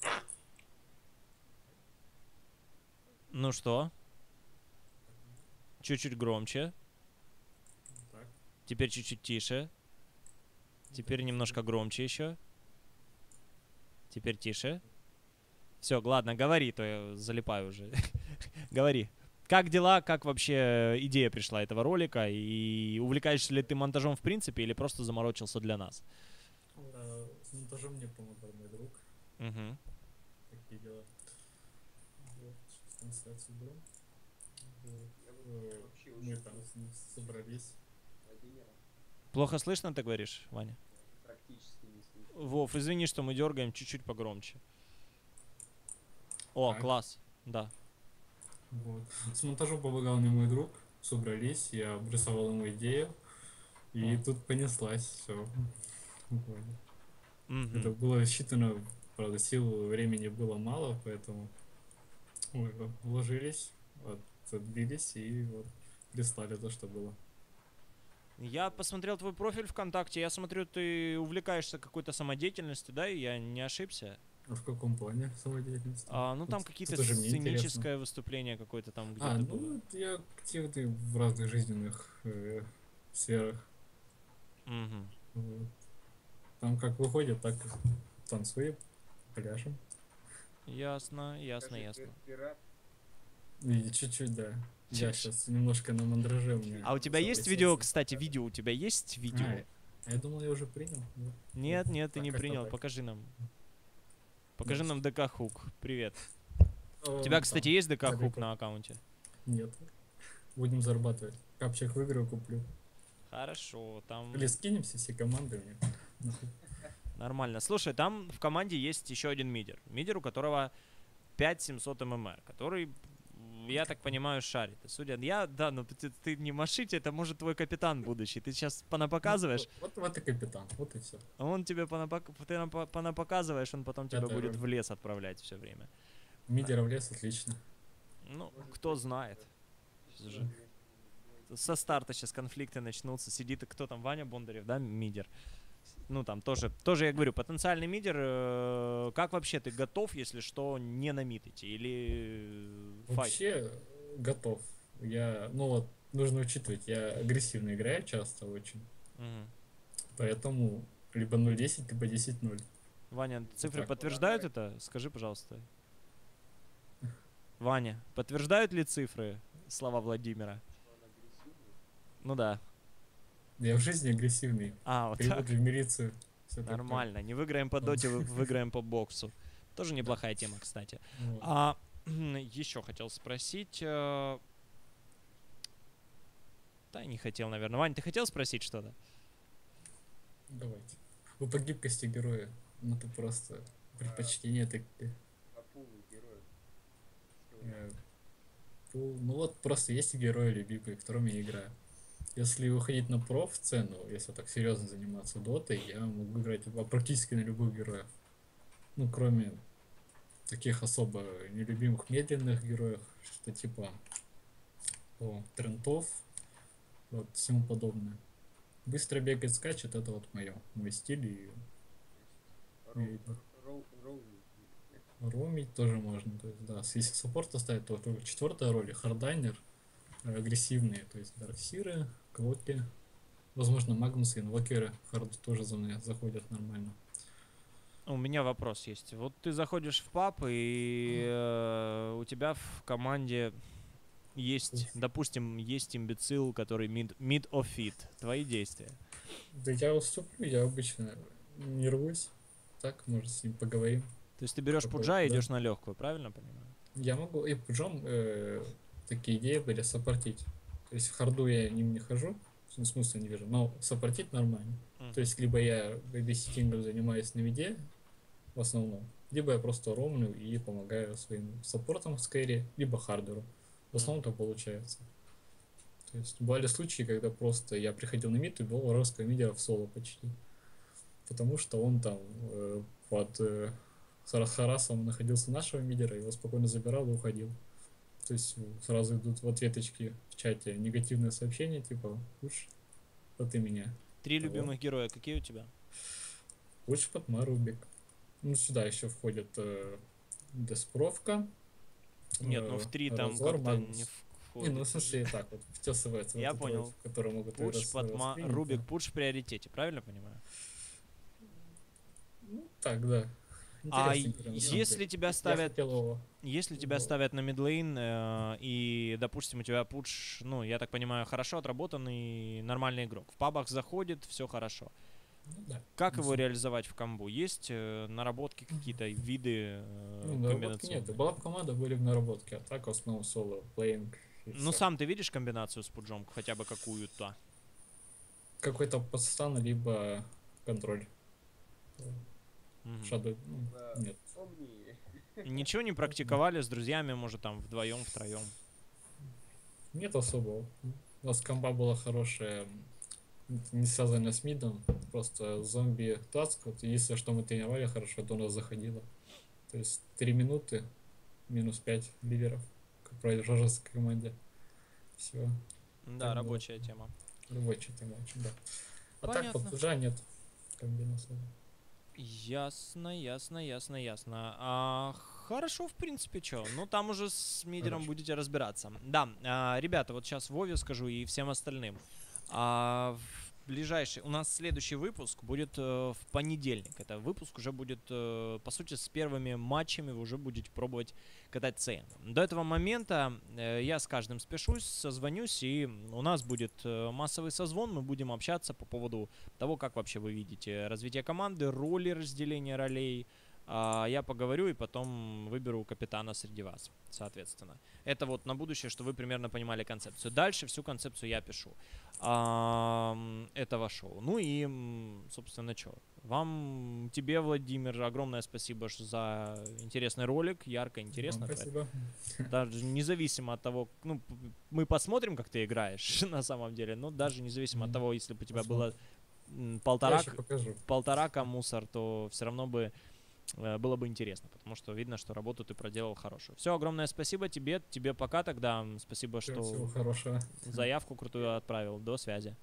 Ну что? Чуть-чуть громче. Так. Теперь чуть-чуть тише. Теперь немножко громче еще. Теперь тише. Все, ладно, говори, то я залипаю уже. Говори. Как дела, как вообще идея пришла этого ролика? И увлекаешься ли ты монтажом в принципе или просто заморочился для нас? С монтажом мне помогал мой друг. Угу. Такие дела. Вот, сейчас трансляцию беру. Вот. Вообще Мы очень там с ним собрались. Владимира Плохо слышно, ты говоришь, Ваня? практически не слышно. Вов, извини, что мы дергаем чуть-чуть погромче. О, Так. класс. Да. Вот. С монтажом помогал мне мой друг. Собрались, я обрисовал ему идею. И тут понеслась все. Это было рассчитано, правда, сил времени было мало, поэтому мы вложились, вот, отбились и вот прислали то, что было. Я посмотрел твой профиль ВКонтакте, я смотрю, ты увлекаешься какой-то самодеятельностью, да, и я не ошибся? А в каком плане самодеятельности? Ну там Вот какие-то это же мне сценическое интересно. выступление какое-то там где-то Ну было. вот я активный в разных жизненных сферах. Мгм. Вот. Там как выходит, так и танцуем, пляшем. Ясно. Скажи, пират, И чуть-чуть, да. Я сейчас немножко на мандраже у меня. А у тебя есть видео, кстати, видео? У тебя есть видео? Я думал, я уже принял. Вот. Нет, ты не Пока что принял. так. Покажи нам. Покажи Да. нам ДК Хук. Привет. У тебя, кстати, есть ДК Хук далеко. на аккаунте? Нет. Будем зарабатывать. Капчик выиграю, куплю. Хорошо, там Или скинемся все команды мне. Нахуй. нормально. Слушай, там в команде есть еще один мидер. Мидер, у которого 5700 ММР, который, я так понимаю, шарит. И судя, но ты не машите, это может твой капитан будущий. Ты сейчас понапоказываешь, Вот и капитан, вот и все. а он тебе понапоказываешь, он потом тебя Это будет роль. в лес отправлять все время. Мидера в лес, отлично. Ну, кто знает. Сейчас же со старта сейчас конфликты начнутся. Сидит, кто там, Ваня Бондарев, да, мидер? Ну, там тоже я говорю, потенциальный мидер. Как вообще ты готов, если что, не на мид идти? Или файт? Вообще готов. Нужно учитывать, я агрессивно играю часто очень. Мгм. Поэтому либо 0.10, либо 10.0. Ваня, цифры Так. подтверждают это? Скажи, пожалуйста. Ваня, подтверждают ли цифры слова Владимира? что он агрессивный. Ну да. Я в жизни агрессивный. Вот Перевод так. в милицию. Всё такое. Нормально. Не выиграем по доте, выиграем по боксу. Тоже неплохая тема, кстати. Вот. Еще хотел спросить. Да, не хотел, наверное. Вань, ты хотел спросить что-то? Давайте. По гибкости героя. Ну ты просто предпочтения такие. По пулу героев. Что у Э, Ну вот просто есть герои любимые, которыми я играю. Если выходить на проф-сцену, если так серьезно заниматься дотой, я могу играть практически на любых героев. Ну, кроме таких особо нелюбимых медленных героев, что типа трентов, вот всему подобное. Быстро бегать, скачет, это вот мой стиль. И Роуми. роумить тоже можно. То есть, да, если саппорта ставить, то только четвертая роль, хардайнер, агрессивные, то есть дарксиры, клоки, возможно, магнусы, инвокеры, хард тоже за мной заходят нормально. У меня вопрос есть. Вот ты заходишь в паб, и у тебя в команде есть, допустим, есть имбецил, который mid of fit. Твои действия. Да я уступлю, я обычно не рвусь. Так, может, с ним поговорим. То есть ты берешь Такой, пуджа и да. идешь на легкую, правильно понимаю? Я могу и пуджом такие идеи были саппортить. То есть в харду я ним не хожу, в смысле не вижу, но саппортить нормально. То есть либо я бейбиситингом занимаюсь на миде в основном, либо я просто ромлю и помогаю своим саппортам в скэре, либо хардеру. В основном так получается. То есть бывали случаи, когда просто я приходил на мид и вел вражеского мидера в соло почти. Потому что он там под Харасом находился нашего мидера, его спокойно забирал и уходил. То есть сразу идут в ответочки в чате негативные сообщения, типа «Уж, а ты меня». 3 любимых героя какие у тебя? Уж под Марубик. Ну, сюда еще входит Деспровка. Нет, ну в 3 там Разор, как-то Магнус. не Не, входит. ну в смысле так вот втесывается в Я эту понял. троицу, которые могут Пудж под воспринять, Рубик, да. пудж в приоритете, правильно понимаю? Ну, так, да. А Интересненько, на самом если деле. тебя Я ставят, хотел его... если тебя Вот. ставят на мидлейн, и, допустим, у тебя пудж, ну, я так понимаю, хорошо отработанный, нормальный игрок. В пабах заходит, все хорошо. Ну, да. Как Ну, его реализовать в комбу? Есть наработки какие-то, виды Ну, наработки комбинационные? нет. Была бы команда, были в наработке, а так в основном соло, плейнг. Ну, сам ты видишь комбинацию с пуджом, хотя бы какую-то? Какой-то подстан, либо контроль. Мгм. Shadow, нет. Помни. Ничего не практиковали с друзьями, может, там вдвоем, втроем? Нет особого. У нас комба была хорошая, не связанная с мидом, просто зомби таск. Вот если что мы тренировали хорошо, то у нас заходило. То есть 3 минуты, минус 5 ливеров, как в жаждской команде. Все, Да, Так рабочая тема. рабочий тема очень, да. А так Понятно. под пуджа нет комбинации. Ясно, ясно, ясно, ясно. Хорошо, в принципе, что. Ну, там уже с мидером Хорошо. будете разбираться. Да, ребята, вот сейчас Вове скажу и всем остальным. В ближайший, у нас следующий выпуск будет в понедельник. Это выпуск уже будет, по сути, с первыми матчами вы уже будете пробовать катать ЦН. До этого момента я с каждым спешусь, созвонюсь, и у нас будет массовый созвон. Мы будем общаться по поводу того, как вообще вы видите развитие команды, роли, разделение ролей. Я поговорю и потом выберу капитана среди вас, соответственно. Это вот на будущее, что вы примерно понимали концепцию. Дальше всю концепцию я пишу этого шоу. Ну и, собственно, что. Вам, тебе, Владимир, огромное спасибо за интересный ролик, ярко, интересно. Вам спасибо. Даже независимо от того, ну, мы посмотрим, как ты играешь на самом деле, но даже независимо от того, если бы у тебя было Я полтора еще покажу. мусор, то все равно бы было бы интересно, потому что видно, что работу ты проделал хорошую. Все, огромное спасибо тебе пока тогда. Спасибо, Всего что хорошего. заявку крутую отправил. До связи.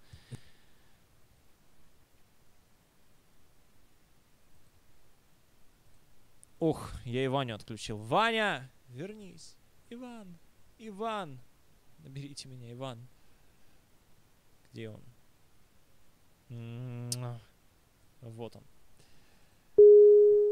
Ох, я и Ваню отключил. Ваня, вернись. Иван. Наберите меня, Иван. Где он? Вот он.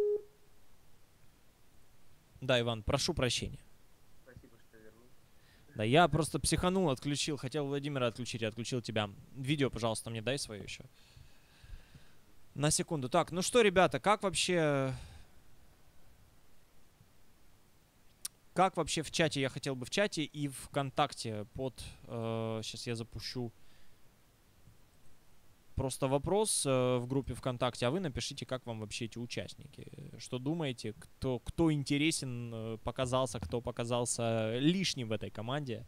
Да, Иван, прошу прощения. Спасибо, что вернул. Да, я просто психанул, отключил. Хотел Владимира отключить, я отключил тебя. Видео, пожалуйста, мне дай свое еще. На секунду. Так, ну что, ребята, как вообще в чате, я хотел бы в чате и ВКонтакте сейчас я запущу просто вопрос в группе ВКонтакте, а вы напишите, как вам вообще эти участники. Что думаете, кто интересен показался, кто показался лишним в этой команде.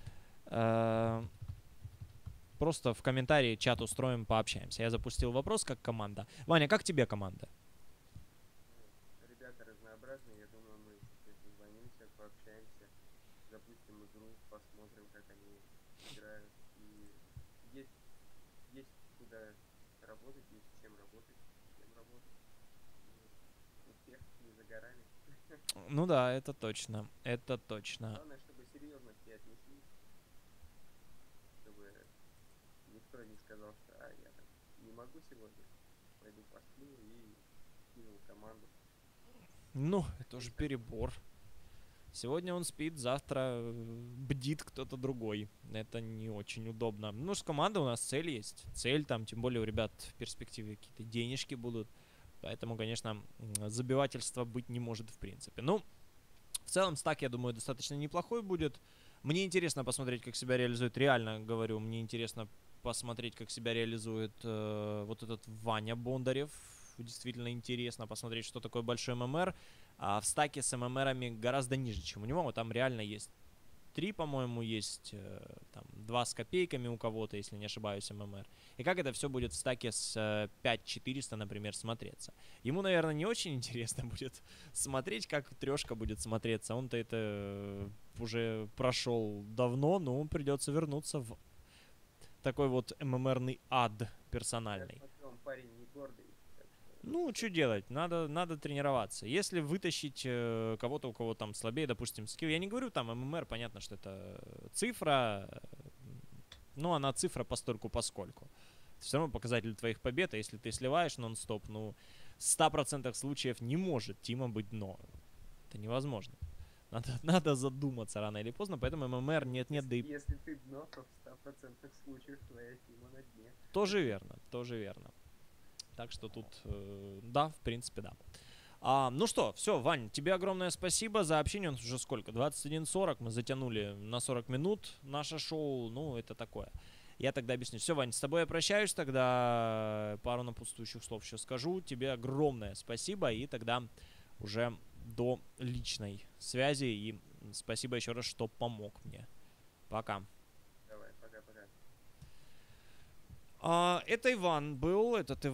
Просто в комментарии чат устроим, пообщаемся. Я запустил вопрос как команда. Ваня, как тебе команда? Ребята разнообразные, я думаю, мы созвонимся, пообщаемся, запустим игру, посмотрим, как они играют. И есть куда работать, есть с чем работать. Успех не за горами. Ну да, это точно. Это точно. Главное, чтобы серьезно все отнеслись. Чтобы никто не сказал, что я там не могу сегодня, пойду посплю и кинул команду. Ну, это уже перебор. Сегодня он спит, завтра бдит кто-то другой. Это не очень удобно. Ну, с командой у нас цель есть. Цель там, тем более у ребят в перспективе какие-то денежки будут. Поэтому, конечно, забивательства быть не может в принципе. Ну, в целом стак, я думаю, достаточно неплохой будет. Мне интересно посмотреть, как себя реализует. Реально говорю, мне интересно посмотреть, как себя реализует вот этот Ваня Бондарев. Действительно интересно посмотреть, что такое большой ММР. А в стаке с ММРами гораздо ниже, чем у него. Вот там реально есть 3, по-моему, есть там 2 с копейками у кого-то, если не ошибаюсь, ММР. И как это все будет в стаке с 5400, например, смотреться. Ему, наверное, не очень интересно будет смотреть, как трешка будет смотреться. Он-то это уже прошел давно, но придется вернуться в такой вот ММРный ад персональный. Я смотрю, он парень не гордый. Ну, что делать? Надо тренироваться. Если вытащить кого-то, у кого там слабее, допустим, скилл. Я не говорю там ММР, понятно, что это цифра. Но она цифра постольку поскольку. Все равно показатель твоих побед, а если ты сливаешь нон-стоп, ну, в 100% случаев не может Тима быть дно. Это невозможно. Надо задуматься рано или поздно, поэтому ММР нет-нет, да и... Если ты дно, то в 100% случаев твоя Тима на дне. Тоже верно, тоже верно. Так что тут, да, в принципе, да. Ну что, все, Вань, тебе огромное спасибо за общение. У нас уже сколько? 21:40. Мы затянули на 40 минут наше шоу. Ну, это такое. Я тогда объясню. Все, Вань, с тобой я прощаюсь. Тогда пару напутствующих слов еще скажу. Тебе огромное спасибо. И тогда уже до личной связи. И спасибо еще раз, что помог мне. Пока. Давай, пока-пока. Это Иван был, этот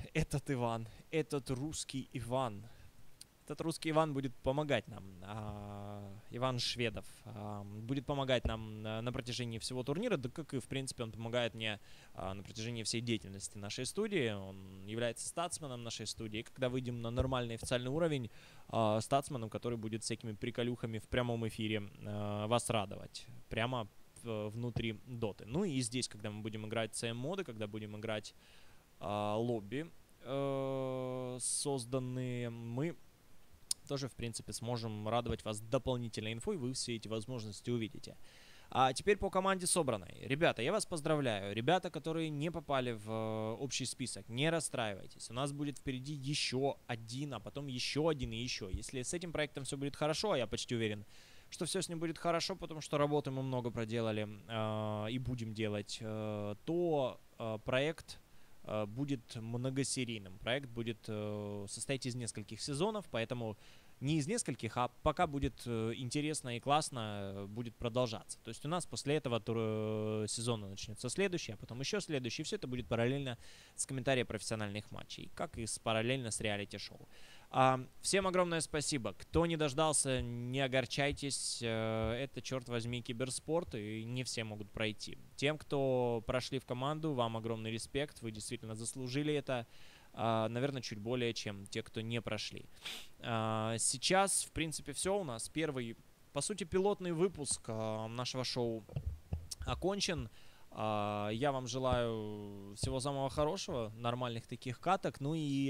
русский Иван. Этот русский Иван будет помогать нам, Иван Шведов, будет помогать нам на протяжении всего турнира, да как и, в принципе, он помогает мне на протяжении всей деятельности нашей студии. Он является статсменом нашей студии. И когда выйдем на нормальный официальный уровень, статсменом, который будет всякими приколюхами в прямом эфире вас радовать. Прямо внутри доты. Ну и здесь, когда мы будем играть CM-моды, когда будем играть лобби, созданные, мы тоже, в принципе, сможем радовать вас дополнительной инфой, вы все эти возможности увидите. А теперь по команде собранной. Ребята, я вас поздравляю. Ребята, которые не попали в общий список, не расстраивайтесь. У нас будет впереди еще один, а потом еще один и еще. Если с этим проектом все будет хорошо, а я почти уверен, что все с ним будет хорошо, потому что работы мы много проделали и будем делать, то проект будет многосерийным. Проект будет состоять из нескольких сезонов, поэтому не из нескольких, а пока будет интересно и классно, будет продолжаться. То есть у нас после этого сезона начнется следующий, а потом еще следующий. И все это будет параллельно с комментарием профессиональных матчей, как и параллельно с реалити-шоу. Всем огромное спасибо. Кто не дождался, не огорчайтесь. Это, черт возьми, киберспорт, и не все могут пройти. Тем, кто прошли в команду, вам огромный респект. Вы действительно заслужили это. Наверное, чуть более, чем те, кто не прошли. Сейчас, в принципе, все. У нас первый, по сути, пилотный выпуск нашего шоу окончен. Я вам желаю всего самого хорошего, нормальных таких каток. Ну и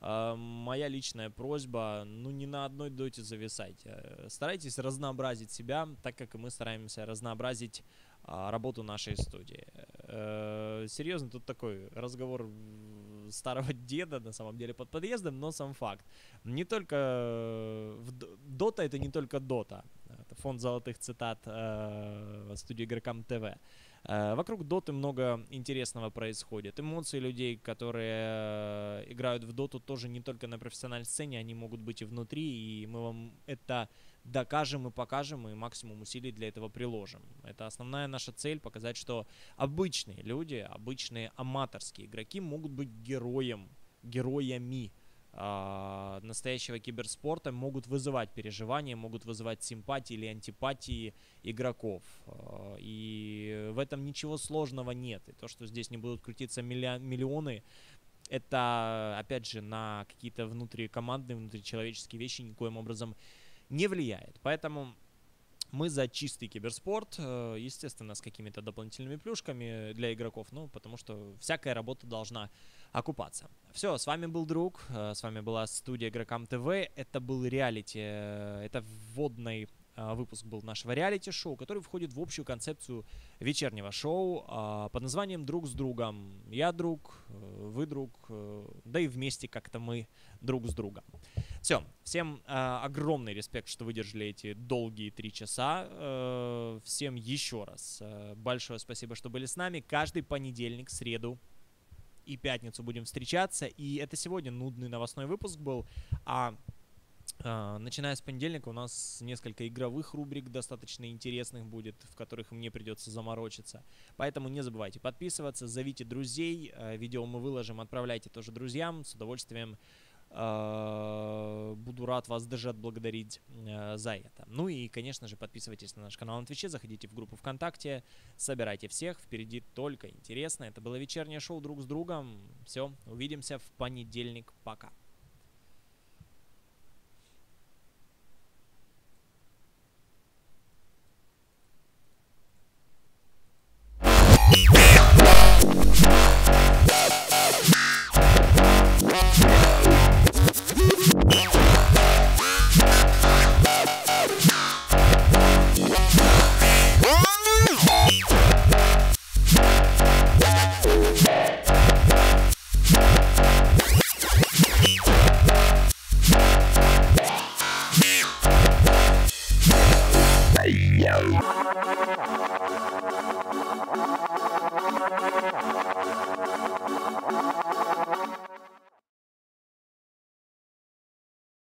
Моя личная просьба, ну не на одной доте зависайте. Старайтесь разнообразить себя, так как и мы стараемся разнообразить работу нашей студии. Серьезно, тут такой разговор старого деда, на самом деле, под подъездом, но сам факт. Не только... Дота — это не только Дота. Это фонд золотых цитат студии Игрокам ТВ. Вокруг доты много интересного происходит. Эмоции людей, которые играют в доту, тоже не только на профессиональной сцене, они могут быть и внутри, и мы вам это докажем и покажем, и максимум усилий для этого приложим. Это основная наша цель — показать, что обычные люди, обычные аматорские игроки могут быть героями настоящего киберспорта, могут вызывать переживания, могут вызывать симпатии или антипатии игроков. И в этом ничего сложного нет. И то, что здесь не будут крутиться миллионы, это, опять же, на какие-то внутрикомандные, внутричеловеческие вещи никоим образом не влияет. Поэтому мы за чистый киберспорт, естественно, с какими-то дополнительными плюшками для игроков, ну, потому что всякая работа должна окупаться. Все, с вами был Друг, с вами была студия Игрокам ТВ, это был реалити, это вводный выпуск был нашего реалити-шоу, который входит в общую концепцию вечернего шоу под названием «Друг с другом». Я друг, вы друг, да и вместе как-то мы друг с другом. Все, всем огромный респект, что выдержали эти долгие 3 часа. Всем еще раз большое спасибо, что были с нами. Каждый понедельник, среду и пятницу будем встречаться. И это сегодня нудный новостной выпуск был, начиная с понедельника у нас несколько игровых рубрик достаточно интересных будет, в которых мне придется заморочиться. Поэтому не забывайте подписываться, зовите друзей. Видео мы выложим, отправляйте тоже друзьям. С удовольствием буду рад вас даже отблагодарить за это. Ну и, конечно же, подписывайтесь на наш канал на Твиче, заходите в группу ВКонтакте, собирайте всех. Впереди только интересно. Это было вечернее шоу «Друг с другом». Все, увидимся в понедельник. Пока. Yo.